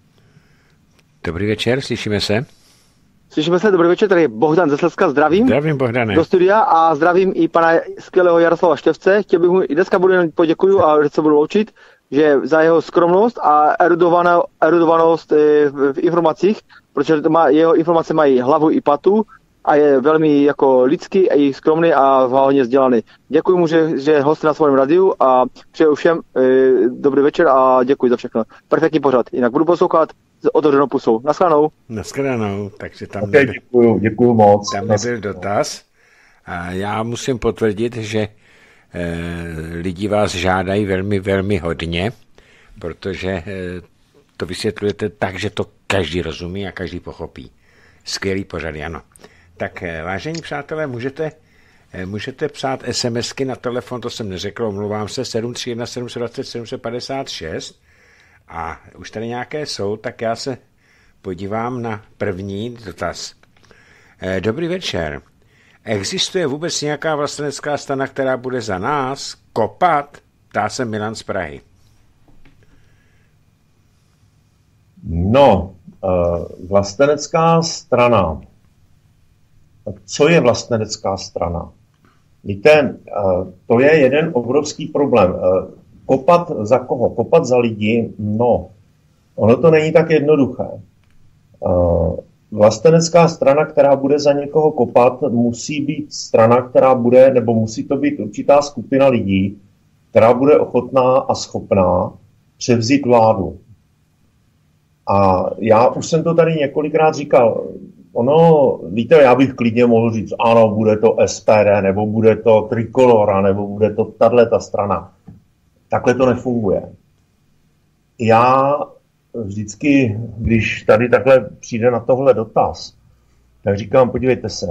Dobrý večer, slyšíme se? Slyšíme se, dobrý večer, tady Bohdan ze Slezska, zdravím. Zdravím, Bohdane. Do studia a zdravím i pana skvělého Jaroslava Števce. Chtěl bych mu i dneska poděkuju a se budu loučit, že za jeho skromnost a erudovanost v informacích, protože jeho informace mají hlavu i patu a je velmi jako lidský a i skromný a hlavně vzdělaný. Děkuji mu, že host na svém radiu a přeju všem dobrý večer a děkuji za všechno. Perfektní pořad. Jinak budu poslouchat s otevřenou pusou. Naschledanou. Takže tam okay, děkuju moc. Tam nebyl dotaz. A já musím potvrdit, že lidi vás žádají velmi, velmi hodně, protože to vysvětlujete tak, že to každý rozumí a každý pochopí. Skvělý pořad, ano. Tak vážení přátelé, můžete psát SMSky na telefon, to jsem neřekl, omlouvám se, 731 720 756 a už tady nějaké jsou, tak já se podívám na první dotaz. Dobrý večer. Existuje vůbec nějaká vlastenecká strana, která bude za nás kopat? Ptá se Milan z Prahy. No, vlastenecká strana. Co je vlastenecká strana? Víte, to je jeden obrovský problém. Kopat za koho? Kopat za lidi? No, ono to není tak jednoduché. Vlastenecká strana, která bude za někoho kopat, musí být strana, která bude, nebo musí to být určitá skupina lidí, která bude ochotná a schopná převzít vládu. A já už jsem to tady několikrát říkal, víte, já bych klidně mohl říct, ano, bude to SPD, nebo bude to Trikolora, nebo bude to tato strana. Takhle to nefunguje. Já vždycky, když tady takhle přijde na tohle dotaz, tak říkám, podívejte se,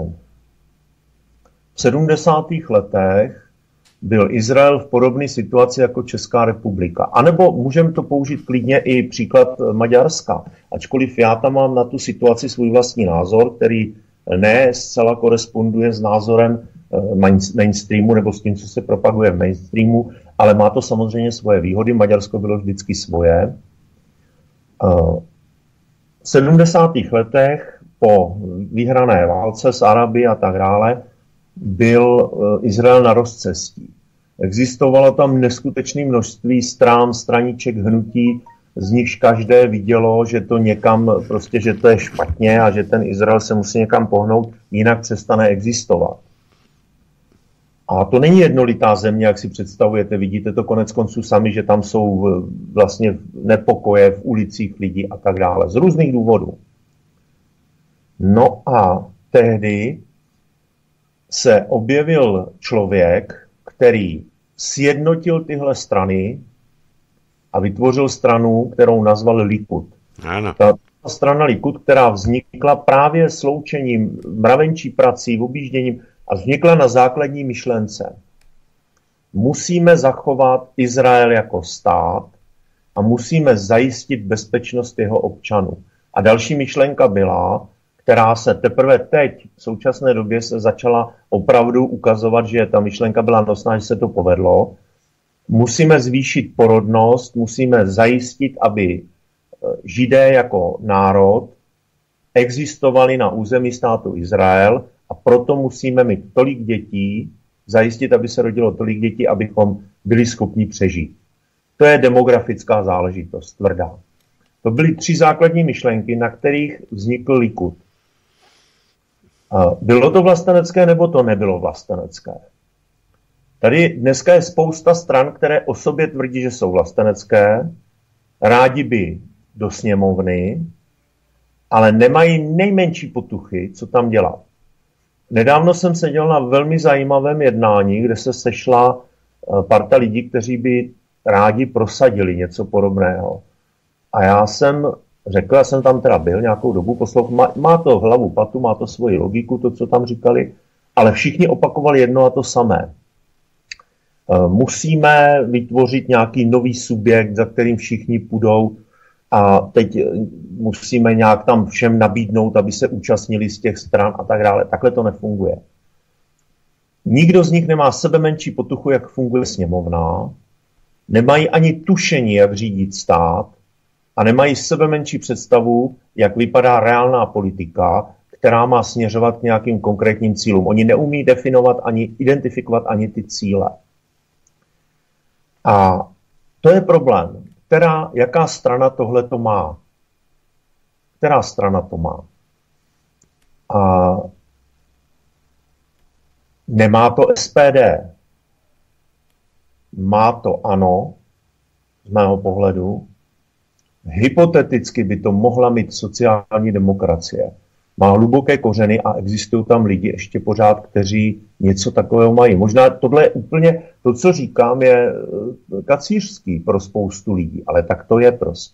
v 70. letech byl Izrael v podobné situaci jako Česká republika. A nebo můžeme to použít klidně i příklad Maďarska. Ačkoliv já tam mám na tu situaci svůj vlastní názor, který ne zcela koresponduje s názorem mainstreamu nebo s tím, co se propaguje v mainstreamu, ale má to samozřejmě svoje výhody. Maďarsko bylo vždycky svoje. V 70. letech po vyhrané válce s Araby a tak dále byl Izrael na rozcestí. Existovalo tam neskutečné množství strán, straníček, hnutí, z nichž každé vidělo, že to někam, prostě, že to je špatně a že ten Izrael se musí někam pohnout, jinak přestane existovat. A to není jednolitá země, jak si představujete. Vidíte to konec konců sami, že tam jsou vlastně nepokoje v ulicích lidí a tak dále. Z různých důvodů. No a tehdy se objevil člověk, který sjednotil tyhle strany a vytvořil stranu, kterou nazval Likud. Ano. Ta strana Likud, která vznikla právě sloučením, mravenčí prací, objížděním a vznikla na základní myšlence. Musíme zachovat Izrael jako stát a musíme zajistit bezpečnost jeho občanů. A další myšlenka byla, která se teprve teď, v současné době se začala opravdu ukazovat, že ta myšlenka byla nosná, že se to povedlo. Musíme zvýšit porodnost, musíme zajistit, aby Židé jako národ existovali na území státu Izrael a proto musíme mít tolik dětí, zajistit, aby se rodilo tolik dětí, abychom byli schopni přežít. To je demografická záležitost, tvrdá. To byly 3 základní myšlenky, na kterých vznikl Likud. Bylo to vlastenecké, nebo to nebylo vlastenecké? Tady dneska je spousta stran, které o sobě tvrdí, že jsou vlastenecké, rádi by do sněmovny, ale nemají nejmenší potuchy, co tam dělat. Nedávno jsem seděl na velmi zajímavém jednání, kde se sešla parta lidí, kteří by rádi prosadili něco podobného. A já jsem řekl, já jsem tam teda byl nějakou dobu, poslouchal, má to hlavu patu, má to svoji logiku, to, co tam říkali, ale všichni opakovali jedno a to samé. Musíme vytvořit nějaký nový subjekt, za kterým všichni půjdou a teď musíme nějak tam všem nabídnout, aby se účastnili z těch stran a tak dále. Takhle to nefunguje. Nikdo z nich nemá sebe menší potuchu, jak funguje sněmovna, nemají ani tušení, jak řídit stát a nemají sebe menší představu, jak vypadá reálná politika, která má směřovat k nějakým konkrétním cílům. Oni neumí definovat ani identifikovat ani ty cíle. A to je problém. Jaká strana tohle to má? Která strana to má? A nemá to SPD. Má to ANO, z mého pohledu. Hypoteticky by to mohla mít sociální demokracie. Má hluboké kořeny a existují tam lidi ještě pořád, kteří něco takového mají. Možná tohle je úplně, to, co říkám, je kacířský pro spoustu lidí, ale tak to je prostě.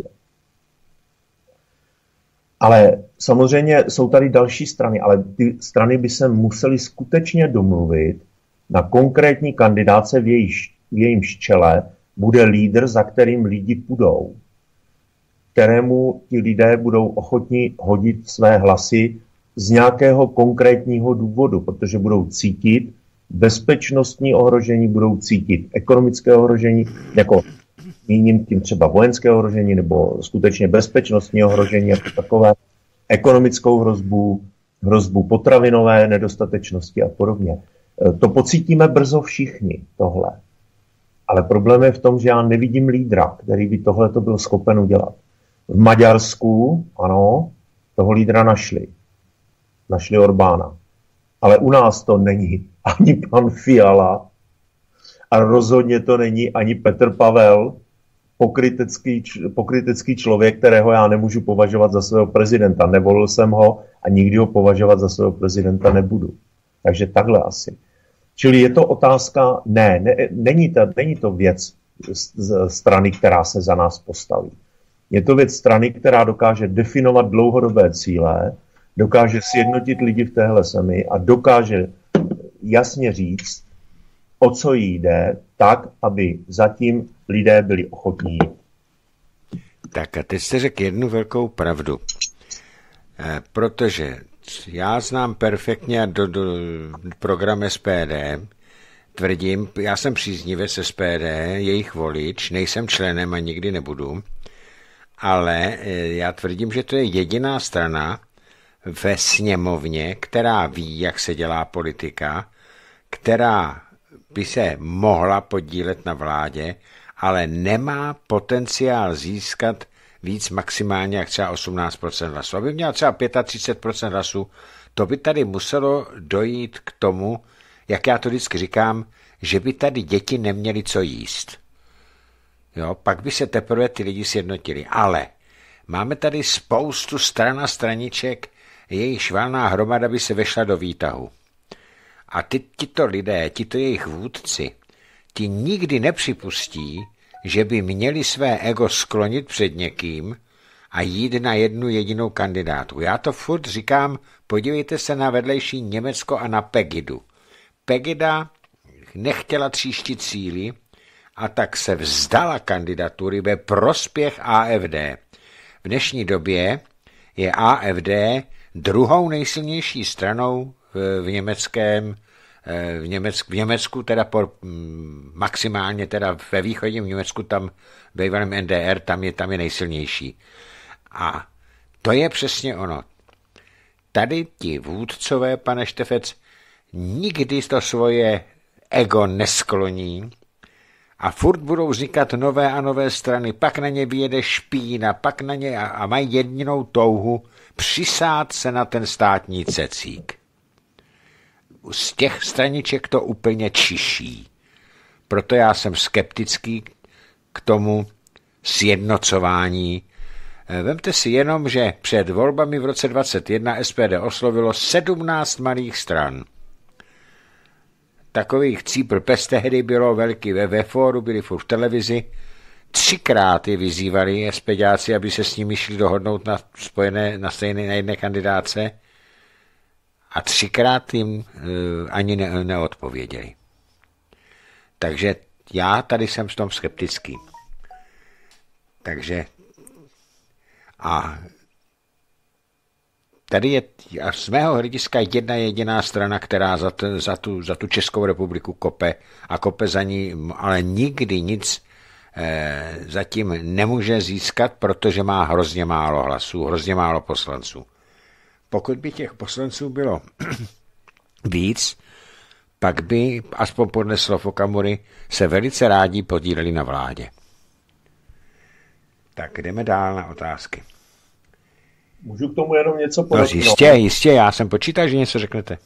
Ale samozřejmě jsou tady další strany, ale ty strany by se musely skutečně domluvit na konkrétní kandidáce, v jejímž čele bude lídr, za kterým lidi půjdou, kterému ti lidé budou ochotni hodit své hlasy z nějakého konkrétního důvodu, protože budou cítit bezpečnostní ohrožení, budou cítit ekonomické ohrožení, jako míním tím třeba vojenské ohrožení, nebo skutečně bezpečnostní ohrožení jako takové, ekonomickou hrozbu potravinové nedostatečnosti a podobně. To pocítíme brzo všichni, tohle. Ale problém je v tom, že já nevidím lídra, který by tohle byl schopen udělat. V Maďarsku, ano, toho lídra našli. Našli Orbána. Ale u nás to není ani pan Fiala a rozhodně to není ani Petr Pavel, pokrytecký člověk, kterého já nemůžu považovat za svého prezidenta. Nevolil jsem ho a nikdy ho považovat za svého prezidenta nebudu. Takže takhle asi. Čili je to otázka, není to věc z strany, která se za nás postaví. Je to věc strany, která dokáže definovat dlouhodobé cíle, dokáže sjednotit lidi v téhle zemi a dokáže jasně říct, o co jí jde, tak, aby zatím lidé byli ochotní. Tak a teď jste řekl jednu velkou pravdu. Protože já znám perfektně program SPD, tvrdím, já jsem příznivec SPD, jejich volič, nejsem členem a nikdy nebudu, ale já tvrdím, že to je jediná strana ve sněmovně, která ví, jak se dělá politika, která by se mohla podílet na vládě ale nemá potenciál získat víc maximálně jak třeba 18% hlasů. Aby měl třeba 35% hlasů, to by tady muselo dojít k tomu, jak já to vždycky říkám, že by tady děti neměly co jíst. Jo, pak by se teprve ty lidi sjednotili. Ale máme tady spoustu stran a straniček, jejich valná hromada by se vešla do výtahu. A tito lidé, tito jejich vůdci, ti nikdy nepřipustí, že by měli své ego sklonit před někým a jít na jednu jedinou kandidátku. Já to furt říkám, podívejte se na vedlejší Německo a na Pegidu. Pegida nechtěla tříštit síly a tak se vzdala kandidatury ve prospěch AfD. V dnešní době je AfD druhou nejsilnější stranou v Německu teda maximálně teda ve východním Německu, tam bývalém NDR, tam je nejsilnější. A to je přesně ono. Tady ti vůdcové, pane Štefec, nikdy to svoje ego neskloní a furt budou vznikat nové a nové strany, pak na ně vyjede špína, pak na ně a mají jedinou touhu přisát se na ten státní cecík. Z těch straniček to úplně čiší. Proto já jsem skeptický k tomu sjednocování. Vemte si jenom, že před volbami v roce 2021 SPD oslovilo 17 malých stran. Takových cípl pes tehdy bylo velký ve fóru, byli furt v televizi. 3krát je vyzývali SPDáci, aby se s nimi šli dohodnout na jedné kandidáce. A 3krát jim ani neodpověděli. Takže já tady jsem v tom skeptický. Takže a tady je z mého hlediska jedna jediná strana, která za tu Českou republiku kope a kope za ní, ale nikdy nic zatím nemůže získat, protože má hrozně málo hlasů, hrozně málo poslanců. Pokud by těch poslanců bylo víc, pak by, aspoň podle slov Okamury, se velice rádi podíleli na vládě. Tak jdeme dál na otázky. Můžu k tomu jenom něco podotknout? No, jistě, já jsem počítal, že něco řeknete.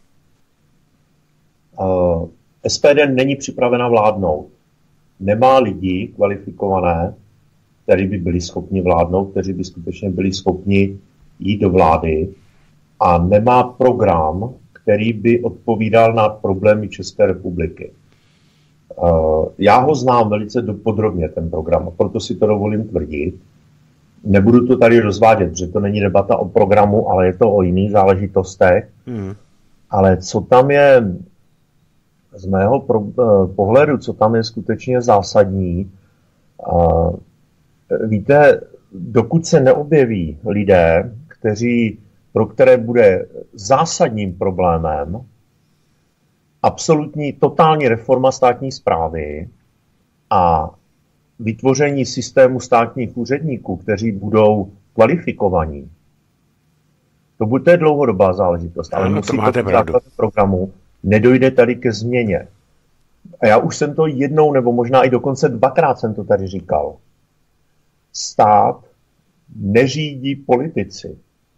SPD není připravena vládnout. Nemá lidi kvalifikované, kteří by byli schopni vládnout, kteří by skutečně byli schopni jít do vlády a nemá program, který by odpovídal na problémy České republiky. Já ho znám velice podrobně, ten program, a proto si to dovolím tvrdit. Nebudu to tady rozvádět, protože to není debata o programu, ale je to o jiných záležitostech. Ale co tam je, z mého pohledu, co tam je skutečně zásadní, víte, dokud se neobjeví lidé, pro které bude zásadním problémem absolutní, totální reforma státní správy a vytvoření systému státních úředníků, kteří budou kvalifikovaní. To je dlouhodobá záležitost, ale musí to základ programu, nedojde tady ke změně. A já už jsem to jednou, nebo možná i dokonce 2krát jsem to tady říkal. Stát neřídí politici.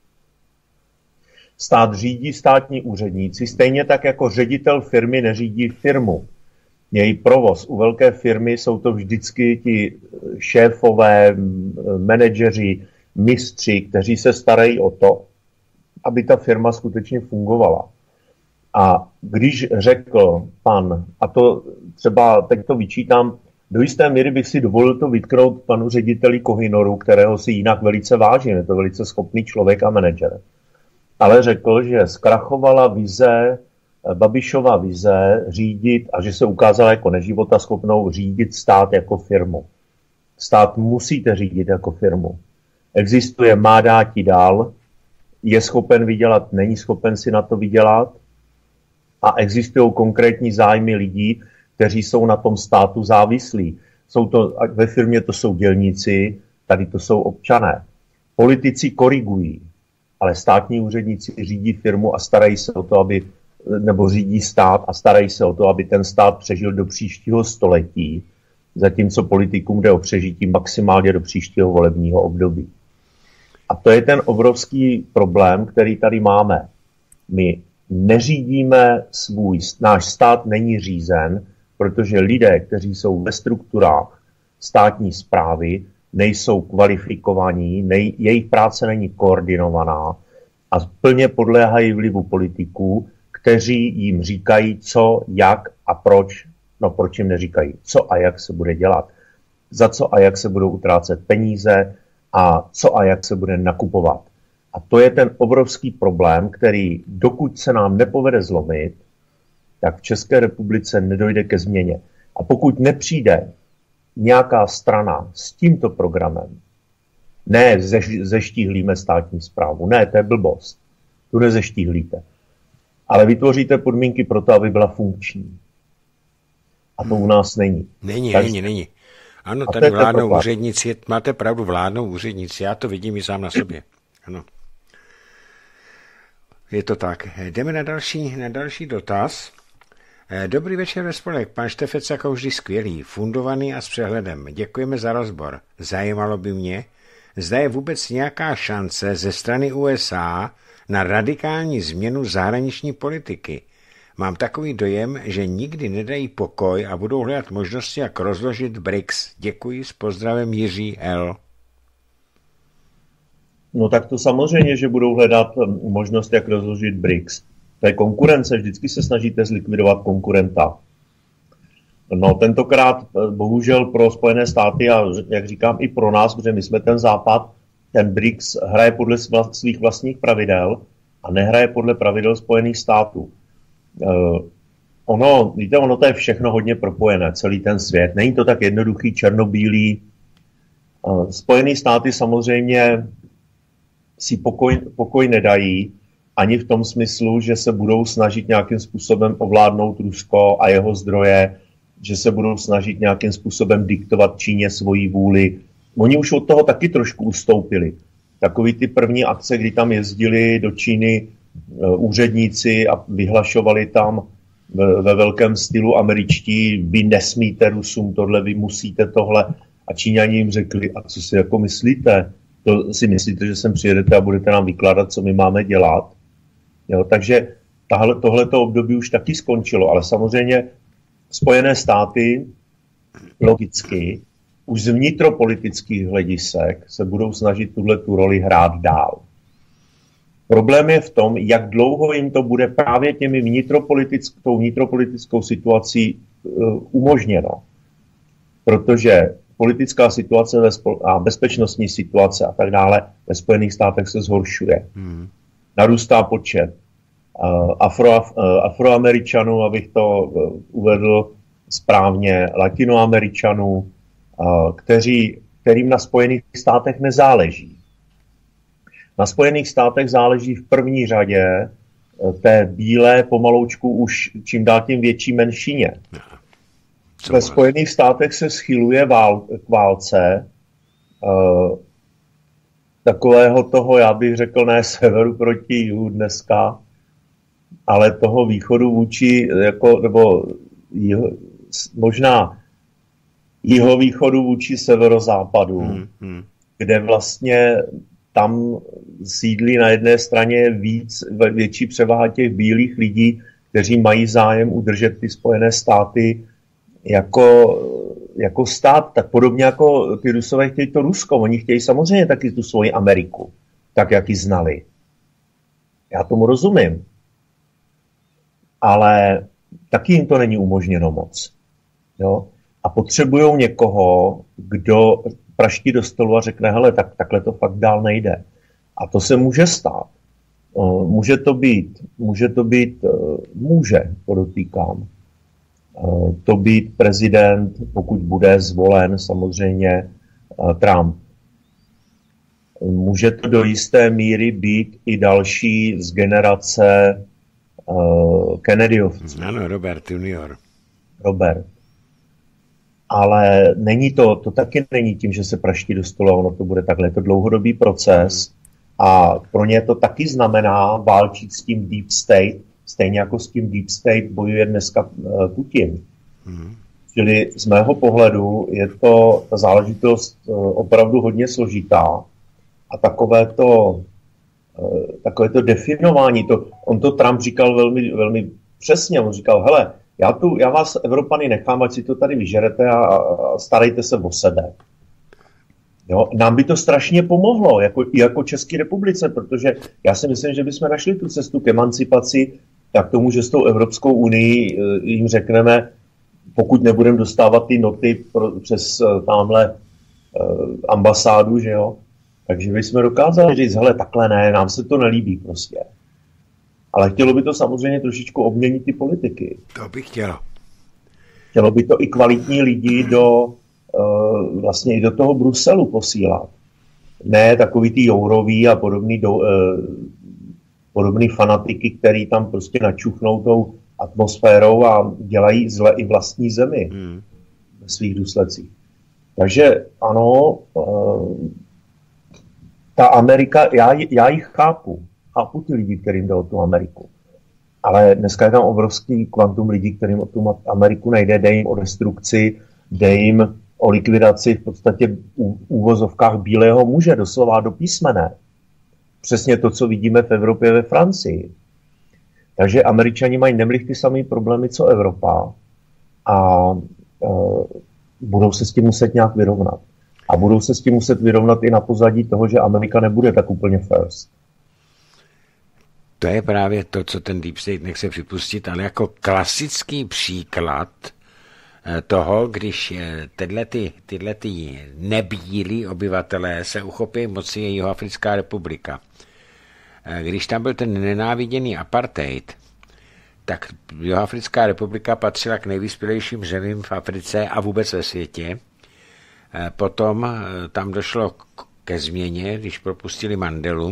Stát řídí státní úředníci, stejně tak jako ředitel firmy neřídí firmu. Její provoz. U velké firmy jsou to vždycky ti šéfové, manažeři, mistři, kteří se starají o to, aby ta firma skutečně fungovala. A když řekl pan, a to třeba teď to vyčítám, do jisté míry bych si dovolil to vytknout panu řediteli Kohinoru, kterého si jinak velice vážím, je to velice schopný člověk a manažer. Ale řekl, že zkrachovala vize, Babišova vize řídit a že se ukázala jako neživotaschopnou řídit stát jako firmu. Stát musíte řídit jako firmu. Existuje, má dáti dál, je schopen vydělat, není schopen si na to vydělat a existují konkrétní zájmy lidí, kteří jsou na tom státu závislí. Ve firmě to jsou dělníci, tady to jsou občané. Politici korigují, ale státní úředníci řídí firmu a starají se o to, nebo řídí stát a starají se o to, aby ten stát přežil do příštího století zatímco politikům jde o přežití maximálně do příštího volebního období. A to je ten obrovský problém, který tady máme. My neřídíme náš stát není řízen, protože lidé, kteří jsou ve strukturách státní správy, nejsou kvalifikovaní, jejich práce není koordinovaná a plně podléhají vlivu politiků, kteří jim říkají, co, jak a proč. No proč jim neříkají, co a jak se bude dělat, za co a jak se budou utrácet peníze a co a jak se bude nakupovat. A to je ten obrovský problém, který dokud se nám nepovede zlomit, tak v České republice nedojde ke změně. A pokud nepřijde nějaká strana s tímto programem, ne zeštíhlíme státní správu, ne, to je blbost, tu nezeštíhlíte, ale vytvoříte podmínky pro to, aby byla funkční. A to u nás není. Není. Ano, tady vládnou úředníci, máte pravdu, vládnou úředníci, já to vidím i sám na sobě. Ano. Je to tak. Jdeme na další dotaz. Dobrý večer ve spolek. Pan Štefec jako vždy skvělý, fundovaný a s přehledem. Děkujeme za rozbor. Zajímalo by mě, zda je vůbec nějaká šance ze strany USA na radikální změnu zahraniční politiky. Mám takový dojem, že nikdy nedají pokoj a budou hledat možnosti, jak rozložit BRICS. Děkuji, s pozdravem Jiří L. No tak to samozřejmě, že budou hledat možnost, jak rozložit BRICS. To je konkurence, vždycky se snažíte zlikvidovat konkurenta. No tentokrát bohužel pro Spojené státy a jak říkám i pro nás, protože my jsme ten západ, ten BRICS hraje podle svých vlastních pravidel a nehraje podle pravidel Spojených států. Ono to je všechno hodně propojené, celý ten svět. Není to tak jednoduchý, černobílý. Spojené státy samozřejmě si pokoj nedají, ani v tom smyslu, že se budou snažit nějakým způsobem ovládnout Rusko a jeho zdroje, že se budou snažit nějakým způsobem diktovat Číně svoji vůli. Oni už od toho taky trošku ustoupili. Takový ty první akce, kdy tam jezdili do Číny úředníci a vyhlašovali tam ve velkém stylu američtí, vy nesmíte Rusům tohle, vy musíte tohle. A Číňani jim řekli, a co si jako myslíte? To si myslíte, že sem přijedete a budete nám vykládat, co my máme dělat? Jo, takže tohleto období už taky skončilo, ale samozřejmě Spojené státy logicky už z vnitropolitických hledisek se budou snažit tu roli hrát dál. Problém je v tom, jak dlouho jim to bude právě těmi vnitropolitickou situací umožněno. Protože politická situace a bezpečnostní situace a tak dále ve Spojených státech se zhoršuje. Narůstá počet Afroameričanů, abych to uvedl správně, Latinoameričanů, kterým na Spojených státech nezáleží. Na Spojených státech záleží v první řadě té bílé pomaloučku už čím dál tím větší menšině. Ve Spojených státech se schyluje k válce takového toho, já bych řekl, ne severu proti jihu dneska, ale toho východu vůči, nebo možná jihovýchodu vůči severozápadu, kde vlastně tam sídlí na jedné straně větší převaha těch bílých lidí, kteří mají zájem udržet ty Spojené státy jako stát, tak podobně jako ty Rusové chtějí to Rusko. Oni chtějí samozřejmě taky tu svoji Ameriku, tak jak ji znali. Já tomu rozumím. Ale taky jim to není umožněno moc. Jo? A potřebují někoho, kdo praští do stolu a řekne, hele, takhle to fakt dál nejde. A to se může stát. Může, podotýkám, to být prezident, pokud bude zvolen samozřejmě Trump. Může to do jisté míry být i další z generace Kennedyovců. Ano, Robert junior. Robert. Ale není to taky není tím, že se praští do stolu, ono to bude takhle, je to dlouhodobý proces a pro ně to taky znamená válčit s tím deep state, stejně jako s tím deep state bojuje dneska Putin. Čili z mého pohledu je to ta záležitost opravdu hodně složitá a takové to definování, on to Trump říkal velmi, velmi přesně, on říkal, hele, já vás Evropany nechám, ať si to tady vyžerete a starejte se o sebe. Jo, nám by to strašně pomohlo, jako České republice, protože já si myslím, že bychom našli tu cestu k emancipaci a k tomu, že s tou Evropskou unii jim řekneme, pokud nebudeme dostávat ty noty přes tamhle ambasádu, že jo, takže bychom dokázali říct, hele, takhle ne, nám se to nelíbí prostě. Ale chtělo by to samozřejmě trošičku obměnit ty politiky. To by chtělo. Chtělo by to i kvalitní lidi vlastně i do toho Bruselu posílat. Ne takový ty jourový a podobný fanatiky, který tam prostě načuchnou tou atmosférou a dělají zle i vlastní zemi ve svých důsledcích. Takže ano, ta Amerika, já ji chápu ty lidi, kterým jde o tu Ameriku. Ale dneska je tam obrovský kvantum lidí, kterým o tu Ameriku nejde, jde jim o destrukci, jde jim o likvidaci v podstatě v úvozovkách bílého muže, doslova do písmene. Přesně to, co vidíme v Evropě, ve Francii. Takže Američani mají nemlich ty samé problémy, co Evropa a budou se s tím muset nějak vyrovnat. A budou se s tím muset vyrovnat i na pozadí toho, že Amerika nebude tak úplně first. To je právě to, co ten Deep State nechce připustit, ale jako klasický příklad toho, když tyhle nebílí obyvatelé se uchopí moci, je Jihoafrická republika. Když tam byl ten nenáviděný apartheid, tak Jihoafrická republika patřila k nejvyspělejším zemím v Africe a vůbec ve světě. Potom tam došlo ke změně, když propustili Mandelu.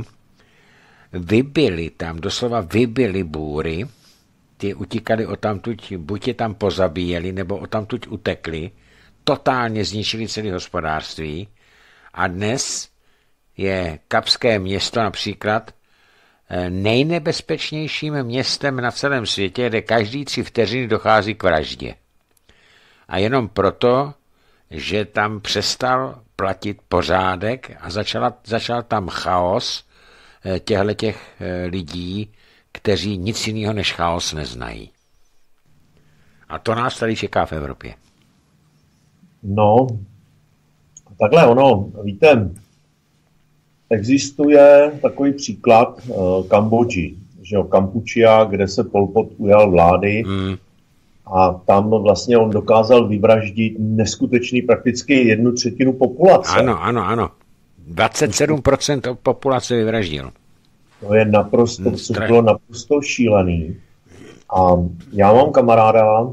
Doslova vybili bůry, ty utíkali odtamtud, buď je tam pozabíjeli, nebo odtamtud utekli, totálně zničili celé hospodářství a dnes je Kapské město například nejnebezpečnějším městem na celém světě, kde každý 3 vteřiny dochází k vraždě. A jenom proto, že tam přestal platit pořádek a začal tam chaos těch lidí, kteří nic jiného než chaos neznají. A to nás tady čeká v Evropě. No, takhle ono, víte, existuje takový příklad Kambodži, že jo, Kampučia, kde se Pol Pot ujal vlády a tam vlastně on dokázal vyvraždit neskutečný prakticky 1/3 populace. Ano. 27% populace vyvraždil. To je naprosto, což bylo naprosto šílený. A já mám kamaráda,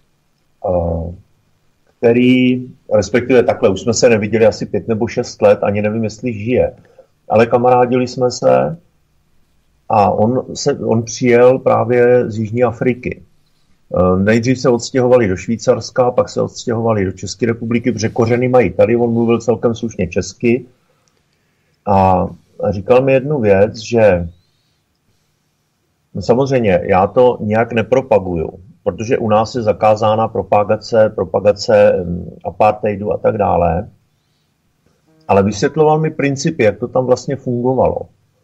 který, respektive takhle, už jsme se neviděli asi 5 nebo 6 let, ani nevím, jestli žije, ale kamarádili jsme se a on přijel právě z Jižní Afriky. Nejdřív se odstěhovali do Švýcarska, pak se odstěhovali do České republiky, protože kořeny mají tady, on mluvil celkem slušně česky a říkal mi jednu věc, že no samozřejmě já to nějak nepropaguju, protože u nás je zakázána propagace apartheidu a tak dále, ale vysvětloval mi principy, jak to tam vlastně fungovalo.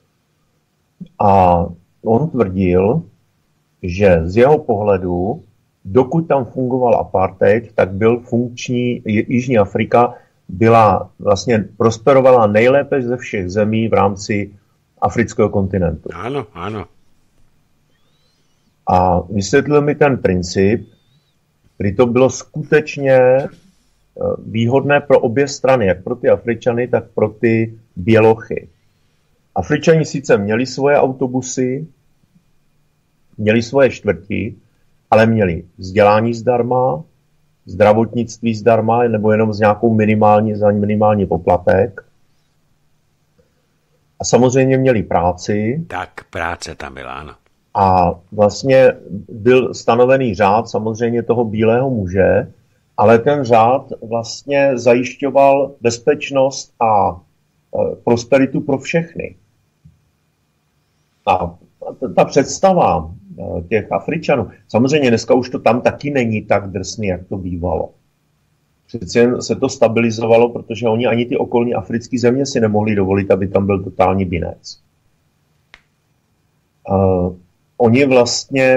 A on tvrdil, že z jeho pohledu, dokud tam fungoval apartheid, tak byl funkční, Jižní Afrika vlastně prosperovala nejlépe ze všech zemí v rámci afrického kontinentu. Ano. A vysvětlil mi ten princip, kdy to bylo skutečně výhodné pro obě strany, jak pro ty Afričany, tak pro ty bělochy. Afričani sice měli svoje autobusy, měli svoje čtvrti, ale měli vzdělání zdarma, zdravotnictví zdarma, nebo jenom z nějakou minimální poplatek. A samozřejmě měli práci. Tak, práce tam byla, ano. A vlastně byl stanovený řád samozřejmě toho bílého muže, ale ten řád vlastně zajišťoval bezpečnost a prosperitu pro všechny. A ta představa, těch Afričanů. Samozřejmě dneska už to tam taky není tak drsný, jak to bývalo. Přeci jen se to stabilizovalo, protože oni ani ty okolní africké země si nemohli dovolit, aby tam byl totální binec. Oni vlastně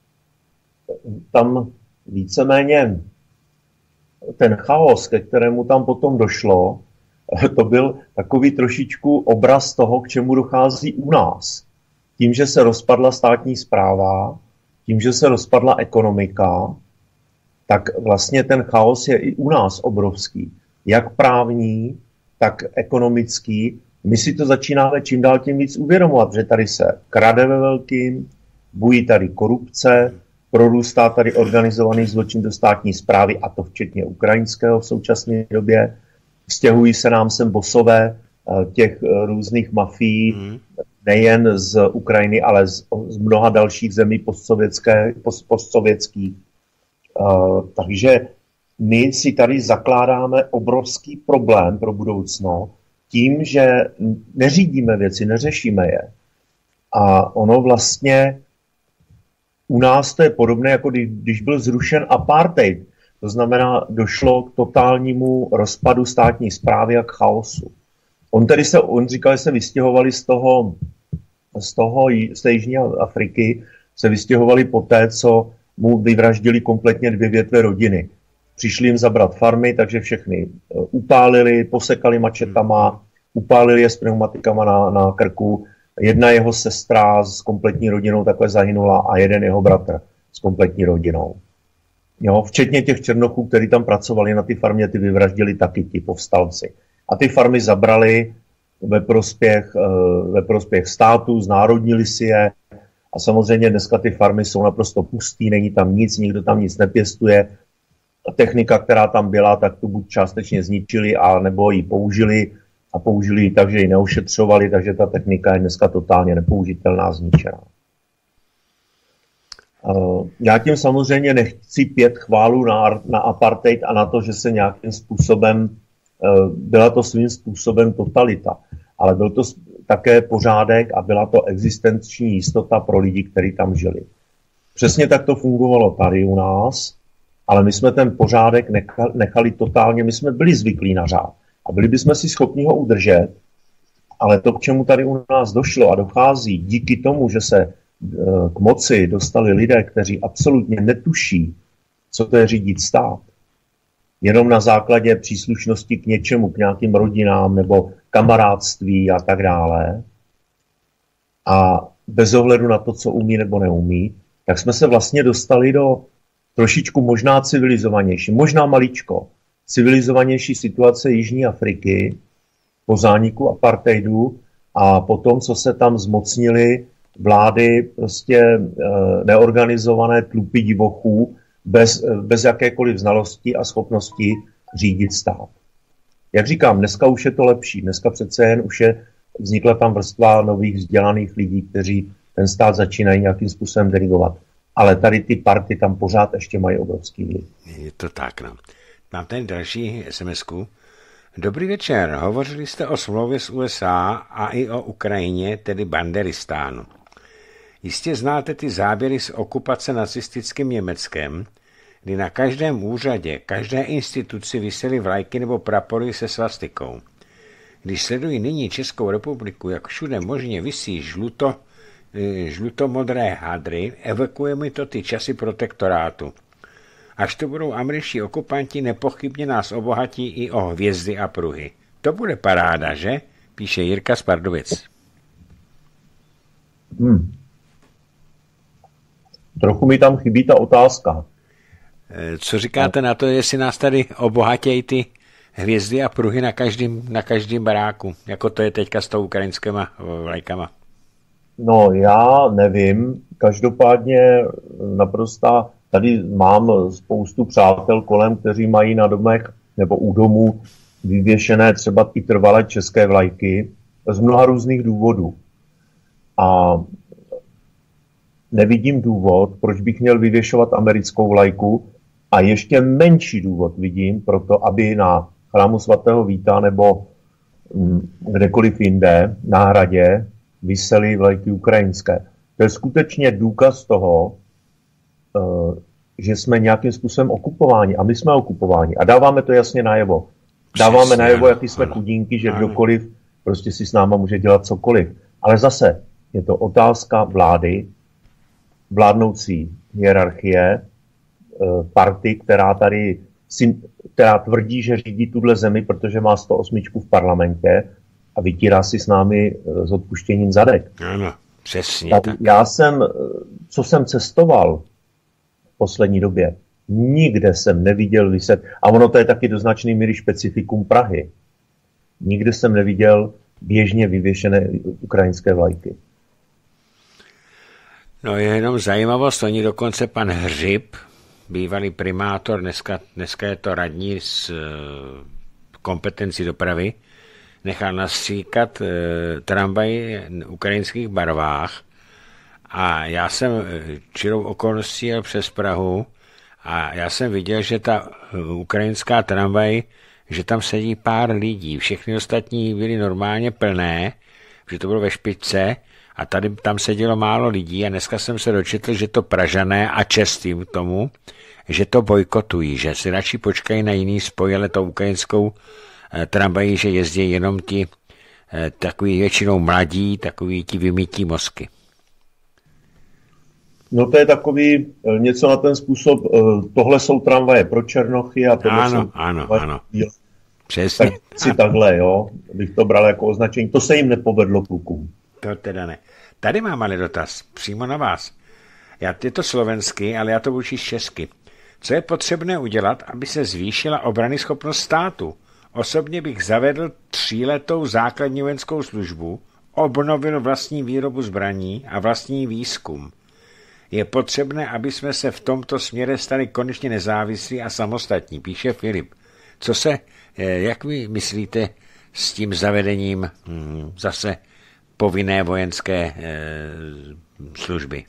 tam víceméně ten chaos, ke kterému tam potom došlo, to byl takový trošičku obraz toho, k čemu dochází u nás. Tím, že se rozpadla státní správa, tím, že se rozpadla ekonomika, tak vlastně ten chaos je i u nás obrovský. Jak právní, tak ekonomický. My si to začínáme čím dál tím víc uvědomovat, že tady se krade ve velkým, bují tady korupce, prorůstá tady organizovaný zločin do státní správy, a to včetně ukrajinského v současné době. Stěhují se nám sem bosové těch různých mafií, nejen z Ukrajiny, ale z mnoha dalších zemí postsovětských. Takže my si tady zakládáme obrovský problém pro budoucno tím, že neřídíme věci, neřešíme je. A ono vlastně u nás to je podobné, jako když byl zrušen apartheid. To znamená, došlo k totálnímu rozpadu státní správy a k chaosu. On říkal, že se vystěhovali z té Jižní Afriky, se vystěhovali poté, co mu vyvraždili kompletně 2 větve rodiny. Přišli jim zabrat farmy, takže všechny upálili, posekali mačetama, upálili je s pneumatikama na krku. Jedna jeho sestra s kompletní rodinou takhle zahynula a jeden jeho bratr s kompletní rodinou. Jo, včetně těch černochů, kteří tam pracovali na ty farmě, ty vyvraždili taky ti povstalci. A ty farmy zabrali ve prospěch státu, znárodnili si je. A samozřejmě dneska ty farmy jsou naprosto pustý, není tam nic, nikdo tam nic nepěstuje. A technika, která tam byla, tak tu buď částečně zničili, a nebo ji použili a použili ji tak, že ji neošetřovali, takže ta technika je dneska totálně nepoužitelná, zničená. Já tím samozřejmě nechci pět chválu na apartheid a na to, že se nějakým způsobem, byla to svým způsobem totalita, ale byl to také pořádek a byla to existenční jistota pro lidi, kteří tam žili. Přesně tak to fungovalo tady u nás, ale my jsme ten pořádek nechali totálně, my jsme byli zvyklí na řád a byli bychom si schopni ho udržet, ale to, k čemu tady u nás došlo a dochází díky tomu, že se k moci dostali lidé, kteří absolutně netuší, co to je řídit stát, jenom na základě příslušnosti k něčemu, k nějakým rodinám nebo kamarádství a tak dále, a bez ohledu na to, co umí nebo neumí, tak jsme se vlastně dostali do trošičku možná civilizovanější, možná maličko civilizovanější situace Jižní Afriky po zániku apartheidu a potom, co se tam zmocnili vlády prostě neorganizované tlupy divochů bez jakékoliv znalosti a schopnosti řídit stát. Jak říkám, dneska už je to lepší. Dneska přece jen vznikla tam vrstva nových vzdělaných lidí, kteří ten stát začínají nějakým způsobem dirigovat. Ale tady ty party tam pořád ještě mají obrovský vliv. Je to tak, no. Mám tady další SMS-ku. Dobrý večer. Hovořili jste o smlouvě s USA a i o Ukrajině, tedy Banderistánu. Jistě znáte ty záběry z okupace nacistickým Německem, kdy na každém úřadě, každé instituci visely vlajky nebo prapory se svastikou. Když sledují nyní Českou republiku, jak všude možně visí žlutomodré hadry, evokuje mi to ty časy protektorátu. Až to budou američtí okupanti, nepochybně nás obohatí i o hvězdy a pruhy. To bude paráda, že? Píše Jirka z Pardubic. Trochu mi tam chybí ta otázka. Co říkáte na to, jestli nás tady obohatějí ty hvězdy a pruhy na každém baráku, jako to je teďka s tou ukrajinskýma vlajkama? No, já nevím. Každopádně naprosto tady mám spoustu přátel kolem, kteří mají na domech nebo u domů vyvěšené třeba i trvalé české vlajky z mnoha různých důvodů. A nevidím důvod, proč bych měl vyvěšovat americkou vlajku, a ještě menší důvod vidím pro to, aby na chrámu svatého Víta nebo kdekoliv jinde na hradě visely vlajky ukrajinské. To je skutečně důkaz toho, že jsme nějakým způsobem okupováni. A my jsme okupováni. A dáváme to jasně najevo. Dáváme najevo, jaký jsme chudínky, že kdokoliv prostě si s náma může dělat cokoliv. Ale zase je to otázka vlády, vládnoucí hierarchie, party, která tvrdí, že řídí tuhle zemi, protože má 108 v parlamentě a vytírá si s námi s odpuštěním zadek. Ano, přesně tak. Já jsem, co jsem cestoval v poslední době, nikde jsem neviděl a ono to je taky do značné míry specifikum Prahy, nikde jsem neviděl běžně vyvěšené ukrajinské vlajky. No je jenom zajímavost, oni dokonce pan Hřib, bývalý primátor, dneska je to radní z kompetencí dopravy, nechal nastříkat tramvaj v ukrajinských barvách a já jsem čirou okolností jel přes Prahu a já jsem viděl, že ta ukrajinská tramvaj, že tam sedí pár lidí, všechny ostatní byly normálně plné, že to bylo ve špičce a tam sedělo málo lidí a dneska jsem se dočetl, že to Pražané a čestím tomu, že to bojkotují, že si radši počkají na jiný spoj, ale to ukrajinskou tramvají, že jezdí jenom ti takový většinou mladí, takový ti vymytí mozky. No to je takový něco na ten způsob, tohle jsou tramvaje pro černochy a tohle jsou ano. Přesně. Tak si takhle, jo, bych to bral jako označení. To se jim nepovedlo klukům. To teda ne. Tady mám ale dotaz, přímo na vás. Je to slovenský, ale já to budu číst česky. Co je potřebné udělat, aby se zvýšila obranyschopnost státu? Osobně bych zavedl 3letou základní vojenskou službu, obnovil vlastní výrobu zbraní a vlastní výzkum. Je potřebné, aby jsme se v tomto směru stali konečně nezávislí a samostatní, píše Filip. Jak vy myslíte s tím zavedením zase povinné vojenské služby?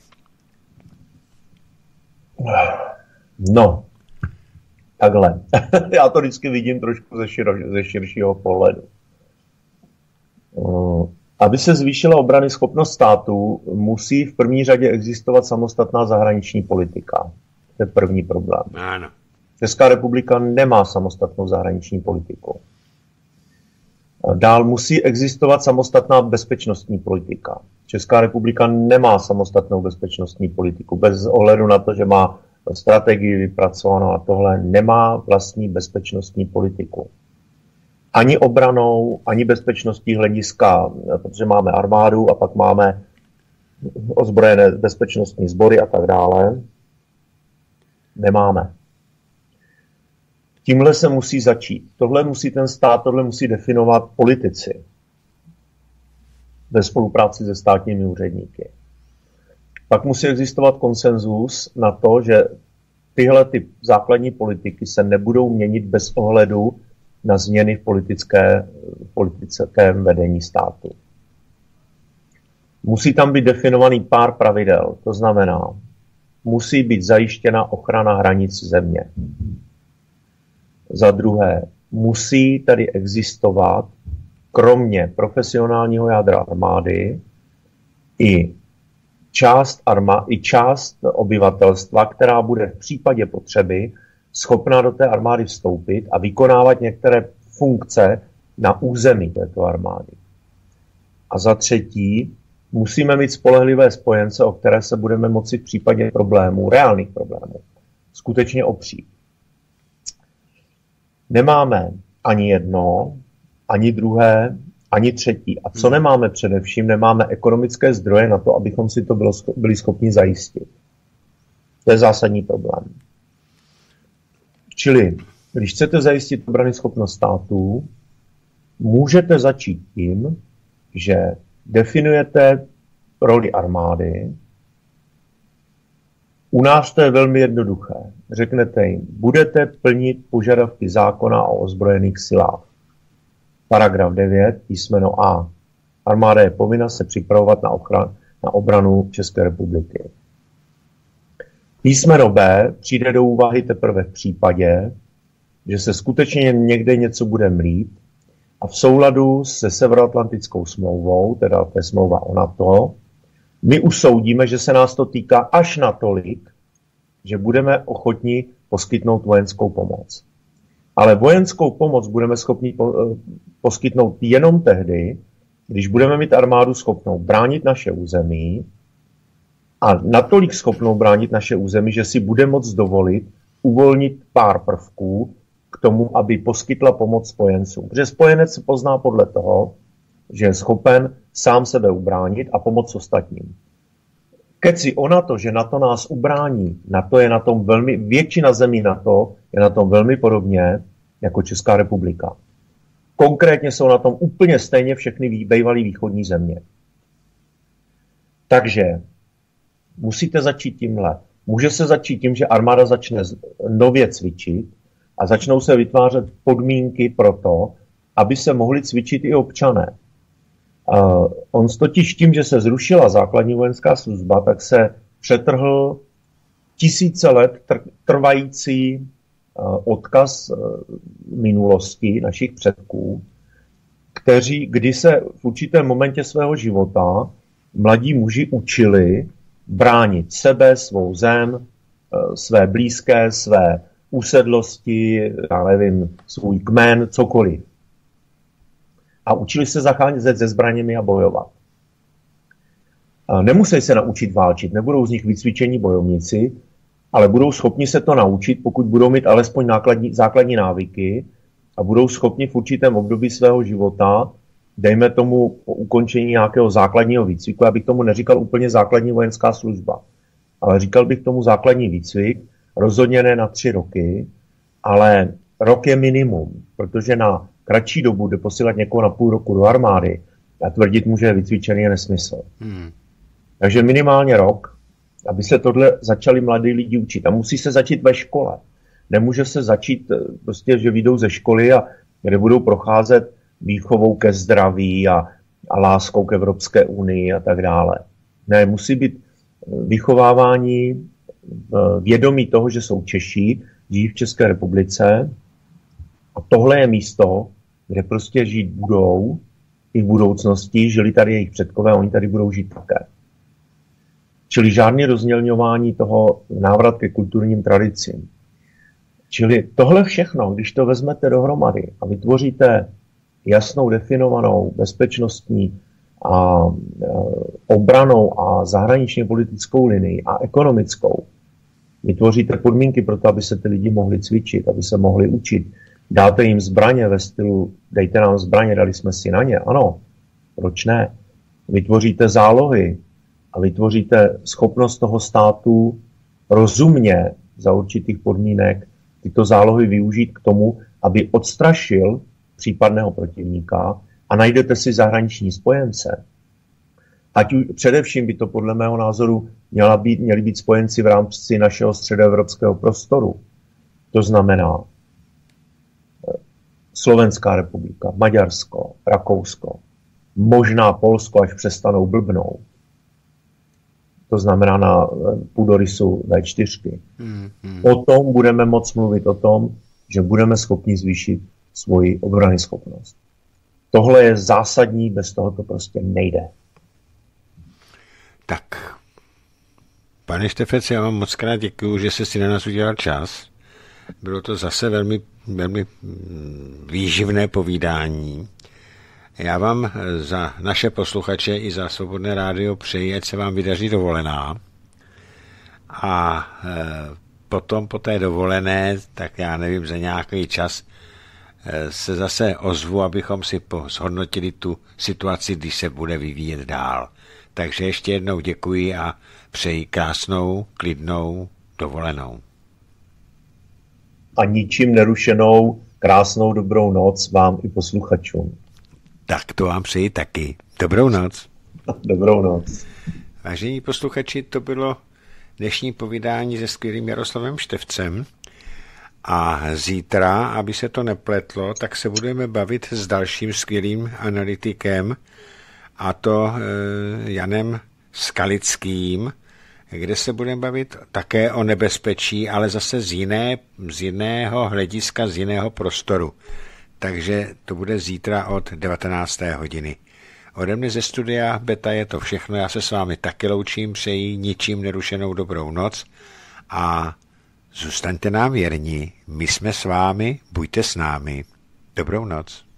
No, takhle. Já to vždycky vidím trošku ze širšího pohledu. Aby se zvýšila obranyschopnost státu, musí v první řadě existovat samostatná zahraniční politika. To je první problém. Ano. Česká republika nemá samostatnou zahraniční politiku. Dál musí existovat samostatná bezpečnostní politika. Česká republika nemá samostatnou bezpečnostní politiku. Bez ohledu na to, že má strategii vypracovanou a tohle, nemá vlastní bezpečnostní politiku. Ani obranou, ani bezpečnostní hlediska, protože máme armádu a pak máme ozbrojené bezpečnostní sbory a tak dále. Nemáme. Tímhle se musí začít. Tohle musí ten stát, tohle musí definovat politici ve spolupráci se státními úředníky. Pak musí existovat konsenzus na to, že tyhle ty základní politiky se nebudou měnit bez ohledu na změny v politickém vedení státu. Musí tam být definovaný pár pravidel, to znamená, musí být zajištěna ochrana hranic země. Za druhé, musí tady existovat, kromě profesionálního jádra armády, i část obyvatelstva, která bude v případě potřeby schopná do té armády vstoupit a vykonávat některé funkce na území této armády. A za třetí, musíme mít spolehlivé spojence, o které se budeme moci v případě problémů, reálných problémů, skutečně opřít. Nemáme ani jedno, ani druhé, ani třetí. A co nemáme především, nemáme ekonomické zdroje na to, abychom si to byli schopni zajistit. To je zásadní problém. Čili, když chcete zajistit obranyschopnost států, můžete začít tím, že definujete roli armády. U nás to je velmi jednoduché. Řeknete jim, budete plnit požadavky zákona o ozbrojených silách. Paragraf 9, písmeno A. Armáda je povinna se připravovat na obranu České republiky. Písmeno B přijde do úvahy teprve v případě, že se skutečně někde něco bude mlít a v souladu se Severoatlantickou smlouvou, teda to je smlouva o NATO, My usoudíme, že se nás to týká až natolik, že budeme ochotni poskytnout vojenskou pomoc. Ale vojenskou pomoc budeme schopni poskytnout jenom tehdy, když budeme mít armádu schopnou bránit naše území a natolik schopnou bránit naše území, že si bude moct dovolit uvolnit pár prvků k tomu, aby poskytla pomoc spojencům. Protože spojenec se pozná podle toho, že je schopen sám sebe ubránit a pomoct ostatním. Keci o NATO, že NATO nás ubrání, NATO je na tom velmi, většina zemí NATO je na tom velmi podobně jako Česká republika. Konkrétně jsou na tom úplně stejně všechny bývalé východní země. Takže musíte začít tímhle. Může se začít tím, že armáda začne nově cvičit a začnou se vytvářet podmínky pro to, aby se mohli cvičit i občané. On totiž tím, že se zrušila základní vojenská služba, tak se přetrhl tisíce let trvající odkaz minulosti našich předků, kdy se v určitém momentě svého života mladí muži učili bránit sebe, svou zem, své blízké, své usedlosti, já nevím, svůj kmen, cokoliv. A učili se zacházet se zbraněmi a bojovat. Nemusí se naučit válčit, nebudou z nich vycvičení bojovníci, ale budou schopni se to naučit, pokud budou mít alespoň základní návyky a budou schopni v určitém období svého života, dejme tomu po ukončení nějakého základního výcviku, já bych tomu neříkal úplně základní vojenská služba, ale říkal bych tomu základní výcvik, rozhodně ne na 3 roky, ale rok je minimum, protože na kratší dobu jde posílat někoho na půl roku do armády a tvrdit mu, že je vycvičený, je nesmysl. Takže minimálně rok, aby se tohle začali mladí lidi učit. A musí se začít ve škole. Nemůže se začít prostě, že vyjdou ze školy a kde budou procházet výchovou ke zdraví a láskou k Evropské unii a tak dále. Ne, musí být vychovávání vědomí toho, že jsou Češi, žijí v České republice a tohle je místo, kde prostě žít budou i v budoucnosti, žili tady jejich předkové a oni tady budou žít také. Čili žádné rozmělňování toho, návrat ke kulturním tradicím. Čili tohle všechno, když to vezmete dohromady a vytvoříte jasnou definovanou bezpečnostní a obranou a zahraničně politickou linii a ekonomickou, vytvoříte podmínky pro to, aby se ty lidi mohli cvičit, aby se mohli učit. Dáte jim zbraně ve stylu, dejte nám zbraně, dali jsme si na ně. Ano, proč ne? Vytvoříte zálohy a vytvoříte schopnost toho státu rozumně za určitých podmínek tyto zálohy využít k tomu, aby odstrašil případného protivníka a najdete si zahraniční spojence. Především by to podle mého názoru měli být spojenci v rámci našeho středoevropského prostoru. To znamená Slovenská republika, Maďarsko, Rakousko, možná Polsko, až přestanou blbnout. To znamená na půdorysu V4. O tom budeme moct mluvit o tom, že budeme schopni zvýšit svoji obrany schopnost. Tohle je zásadní, bez toho to prostě nejde. Tak, pane Štefec, já vám moc krát děkuju, že jste si na nás udělal čas. Bylo to zase velmi, velmi výživné povídání. Já vám za naše posluchače i za Svobodné rádio přeji, ať se vám vydaří dovolená. A potom po té dovolené, tak já nevím, za nějaký čas se zase ozvu, abychom si zhodnotili tu situaci, když se bude vyvíjet dál. Takže ještě jednou děkuji a přeji krásnou, klidnou dovolenou. A ničím nerušenou, krásnou dobrou noc vám i posluchačům. Tak to vám přeji taky. Dobrou noc. Dobrou noc. Vážení posluchači, to bylo dnešní povídání se skvělým Jaroslavem Štefcem. A zítra, aby se to nepletlo, tak se budeme bavit s dalším skvělým analytikem, a to Janem Skalickým, kde se budeme bavit také o nebezpečí, ale zase z jiného hlediska, z jiného prostoru. Takže to bude zítra od 19. hodiny. Ode mne ze studia Beta je to všechno, já se s vámi taky loučím, přeji ničím nerušenou dobrou noc a zůstaňte nám věrní, my jsme s vámi, buďte s námi. Dobrou noc.